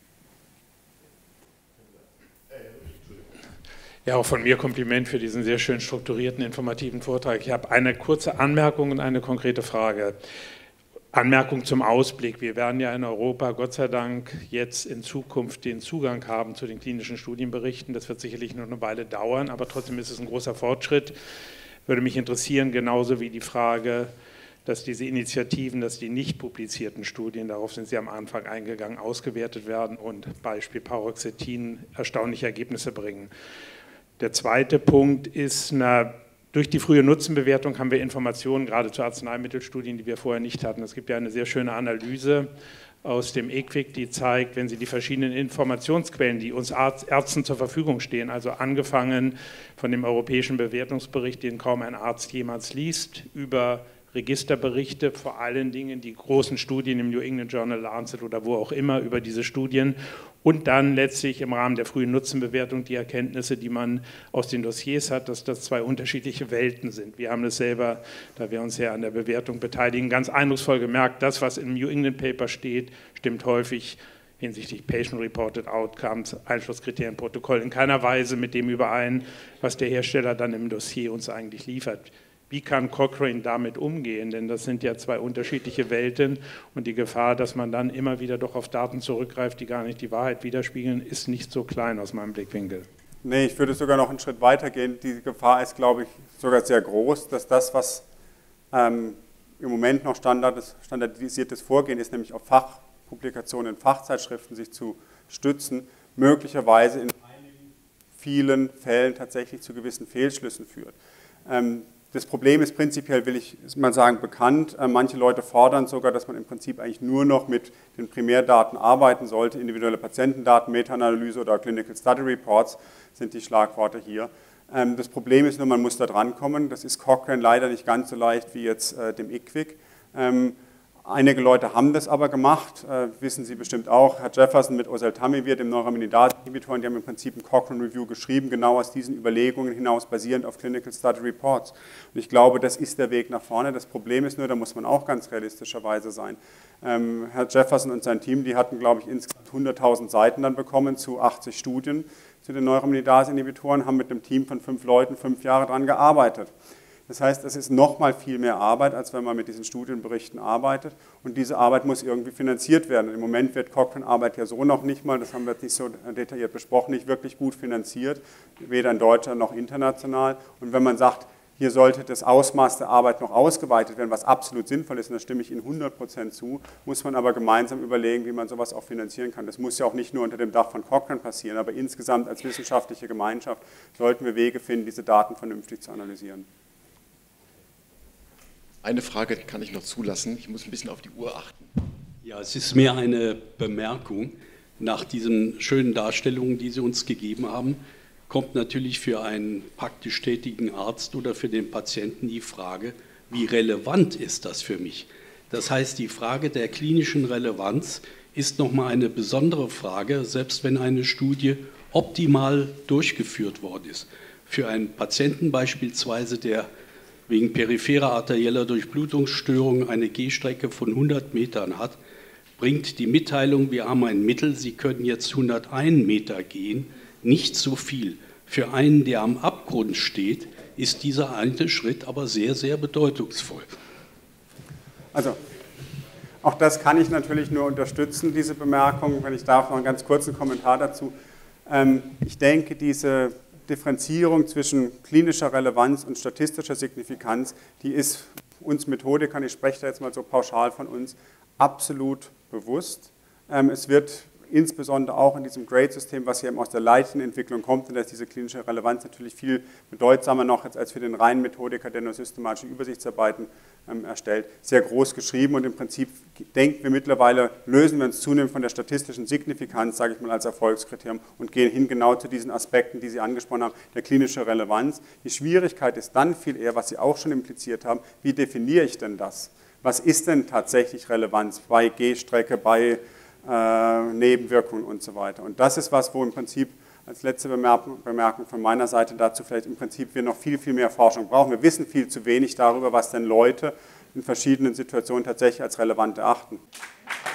Ja, auch von mir Kompliment für diesen sehr schön strukturierten, informativen Vortrag. Ich habe eine kurze Anmerkung und eine konkrete Frage. Anmerkung zum Ausblick. Wir werden ja in Europa, Gott sei Dank, jetzt in Zukunft den Zugang haben zu den klinischen Studienberichten. Das wird sicherlich noch eine Weile dauern, aber trotzdem ist es ein großer Fortschritt. Würde mich interessieren, genauso wie die Frage, dass diese Initiativen, dass die nicht publizierten Studien, darauf sind Sie am Anfang eingegangen, ausgewertet werden und Beispiel Paroxetin erstaunliche Ergebnisse bringen. Der zweite Punkt ist, durch die frühe Nutzenbewertung haben wir Informationen, gerade zu Arzneimittelstudien, die wir vorher nicht hatten. Es gibt ja eine sehr schöne Analyse aus dem EQUIC, die zeigt, wenn Sie die verschiedenen Informationsquellen, die uns Ärzten zur Verfügung stehen, also angefangen von dem europäischen Bewertungsbericht, den kaum ein Arzt jemals liest, über Registerberichte, vor allen Dingen die großen Studien im New England Journal, Lancet oder wo auch immer über diese Studien und dann letztlich im Rahmen der frühen Nutzenbewertung die Erkenntnisse, die man aus den Dossiers hat, dass das zwei unterschiedliche Welten sind. Wir haben das selber, da wir uns ja an der Bewertung beteiligen, ganz eindrucksvoll gemerkt, das, was im New England Paper steht, stimmt häufig hinsichtlich Patient-Reported Outcomes, Einschlusskriterien, Protokoll in keiner Weise mit dem überein, was der Hersteller dann im Dossier uns eigentlich liefert. Wie kann Cochrane damit umgehen? Denn das sind ja zwei unterschiedliche Welten und die Gefahr, dass man dann immer wieder doch auf Daten zurückgreift, die gar nicht die Wahrheit widerspiegeln, ist nicht so klein aus meinem Blickwinkel. Nee, ich würde sogar noch einen Schritt weiter gehen. Die Gefahr ist, glaube ich, sogar sehr groß, dass das, was im Moment noch standardisiertes Vorgehen ist, nämlich auf Fachpublikationen in Fachzeitschriften sich zu stützen, möglicherweise in vielen Fällen tatsächlich zu gewissen Fehlschlüssen führt. Das Problem ist prinzipiell, will ich mal sagen, bekannt. Manche Leute fordern sogar, dass man im Prinzip eigentlich nur noch mit den Primärdaten arbeiten sollte. Individuelle Patientendaten, Meta-Analyse oder Clinical Study Reports sind die Schlagworte hier. Das Problem ist nur, man muss da drankommen. Das ist Cochrane leider nicht ganz so leicht wie jetzt dem EQUIC. Einige Leute haben das aber gemacht, wissen Sie bestimmt auch. Herr Jefferson mit Oseltamivir, dem Neuraminidase-Inhibitoren, die haben im Prinzip ein Cochrane Review geschrieben, genau aus diesen Überlegungen hinaus, basierend auf Clinical Study Reports. Und ich glaube, das ist der Weg nach vorne. Das Problem ist nur, da muss man auch ganz realistischerweise sein. Herr Jefferson und sein Team, die hatten, glaube ich, insgesamt 100.000 Seiten dann bekommen zu 80 Studien zu den Neuraminidase-Inhibitoren, haben mit einem Team von 5 Leuten 5 Jahre daran gearbeitet. Das heißt, es ist nochmal viel mehr Arbeit, als wenn man mit diesen Studienberichten arbeitet. Und diese Arbeit muss irgendwie finanziert werden. Im Moment wird Cochrane-Arbeit ja so noch nicht mal, das haben wir jetzt nicht so detailliert besprochen, nicht wirklich gut finanziert, weder in Deutschland noch international. Und wenn man sagt, hier sollte das Ausmaß der Arbeit noch ausgeweitet werden, was absolut sinnvoll ist, und da stimme ich Ihnen 100% zu, muss man aber gemeinsam überlegen, wie man sowas auch finanzieren kann. Das muss ja auch nicht nur unter dem Dach von Cochrane passieren, aber insgesamt als wissenschaftliche Gemeinschaft sollten wir Wege finden, diese Daten vernünftig zu analysieren. Eine Frage kann ich noch zulassen. Ich muss ein bisschen auf die Uhr achten. Ja, es ist mehr eine Bemerkung. Nach diesen schönen Darstellungen, die Sie uns gegeben haben, kommt natürlich für einen praktisch tätigen Arzt oder für den Patienten die Frage, wie relevant ist das für mich? Das heißt, die Frage der klinischen Relevanz ist nochmal eine besondere Frage, selbst wenn eine Studie optimal durchgeführt worden ist. Für einen Patienten beispielsweise, der wegen peripherer arterieller Durchblutungsstörung eine Gehstrecke von 100 Metern hat, bringt die Mitteilung, wir haben ein Mittel, Sie können jetzt 101 Meter gehen, nicht so viel. Für einen, der am Abgrund steht, ist dieser eine Schritt aber sehr, sehr bedeutungsvoll. Also, auch das kann ich natürlich nur unterstützen, diese Bemerkung. Wenn ich darf, noch einen ganz kurzen Kommentar dazu. Ich denke, diese Differenzierung zwischen klinischer Relevanz und statistischer Signifikanz, die ist uns Methodikern, ich spreche da jetzt mal so pauschal von uns, absolut bewusst. Es wird insbesondere auch in diesem GRADE-System, was hier eben aus der Leitlinenentwicklung kommt, und da ist diese klinische Relevanz natürlich viel bedeutsamer noch als für den reinen Methodiker, der nur systematische Übersichtsarbeiten erstellt, sehr groß geschrieben, und im Prinzip denken wir mittlerweile, lösen wir uns zunehmend von der statistischen Signifikanz, sage ich mal, als Erfolgskriterium und gehen hin genau zu diesen Aspekten, die Sie angesprochen haben, der klinische Relevanz. Die Schwierigkeit ist dann viel eher, was Sie auch schon impliziert haben, wie definiere ich denn das? Was ist denn tatsächlich Relevanz bei Gehstrecke, bei Nebenwirkungen und so weiter. Und das ist was, wo im Prinzip als letzte Bemerkung von meiner Seite dazu vielleicht im Prinzip wir noch viel, viel mehr Forschung brauchen. Wir wissen viel zu wenig darüber, was denn Leute in verschiedenen Situationen tatsächlich als relevant erachten.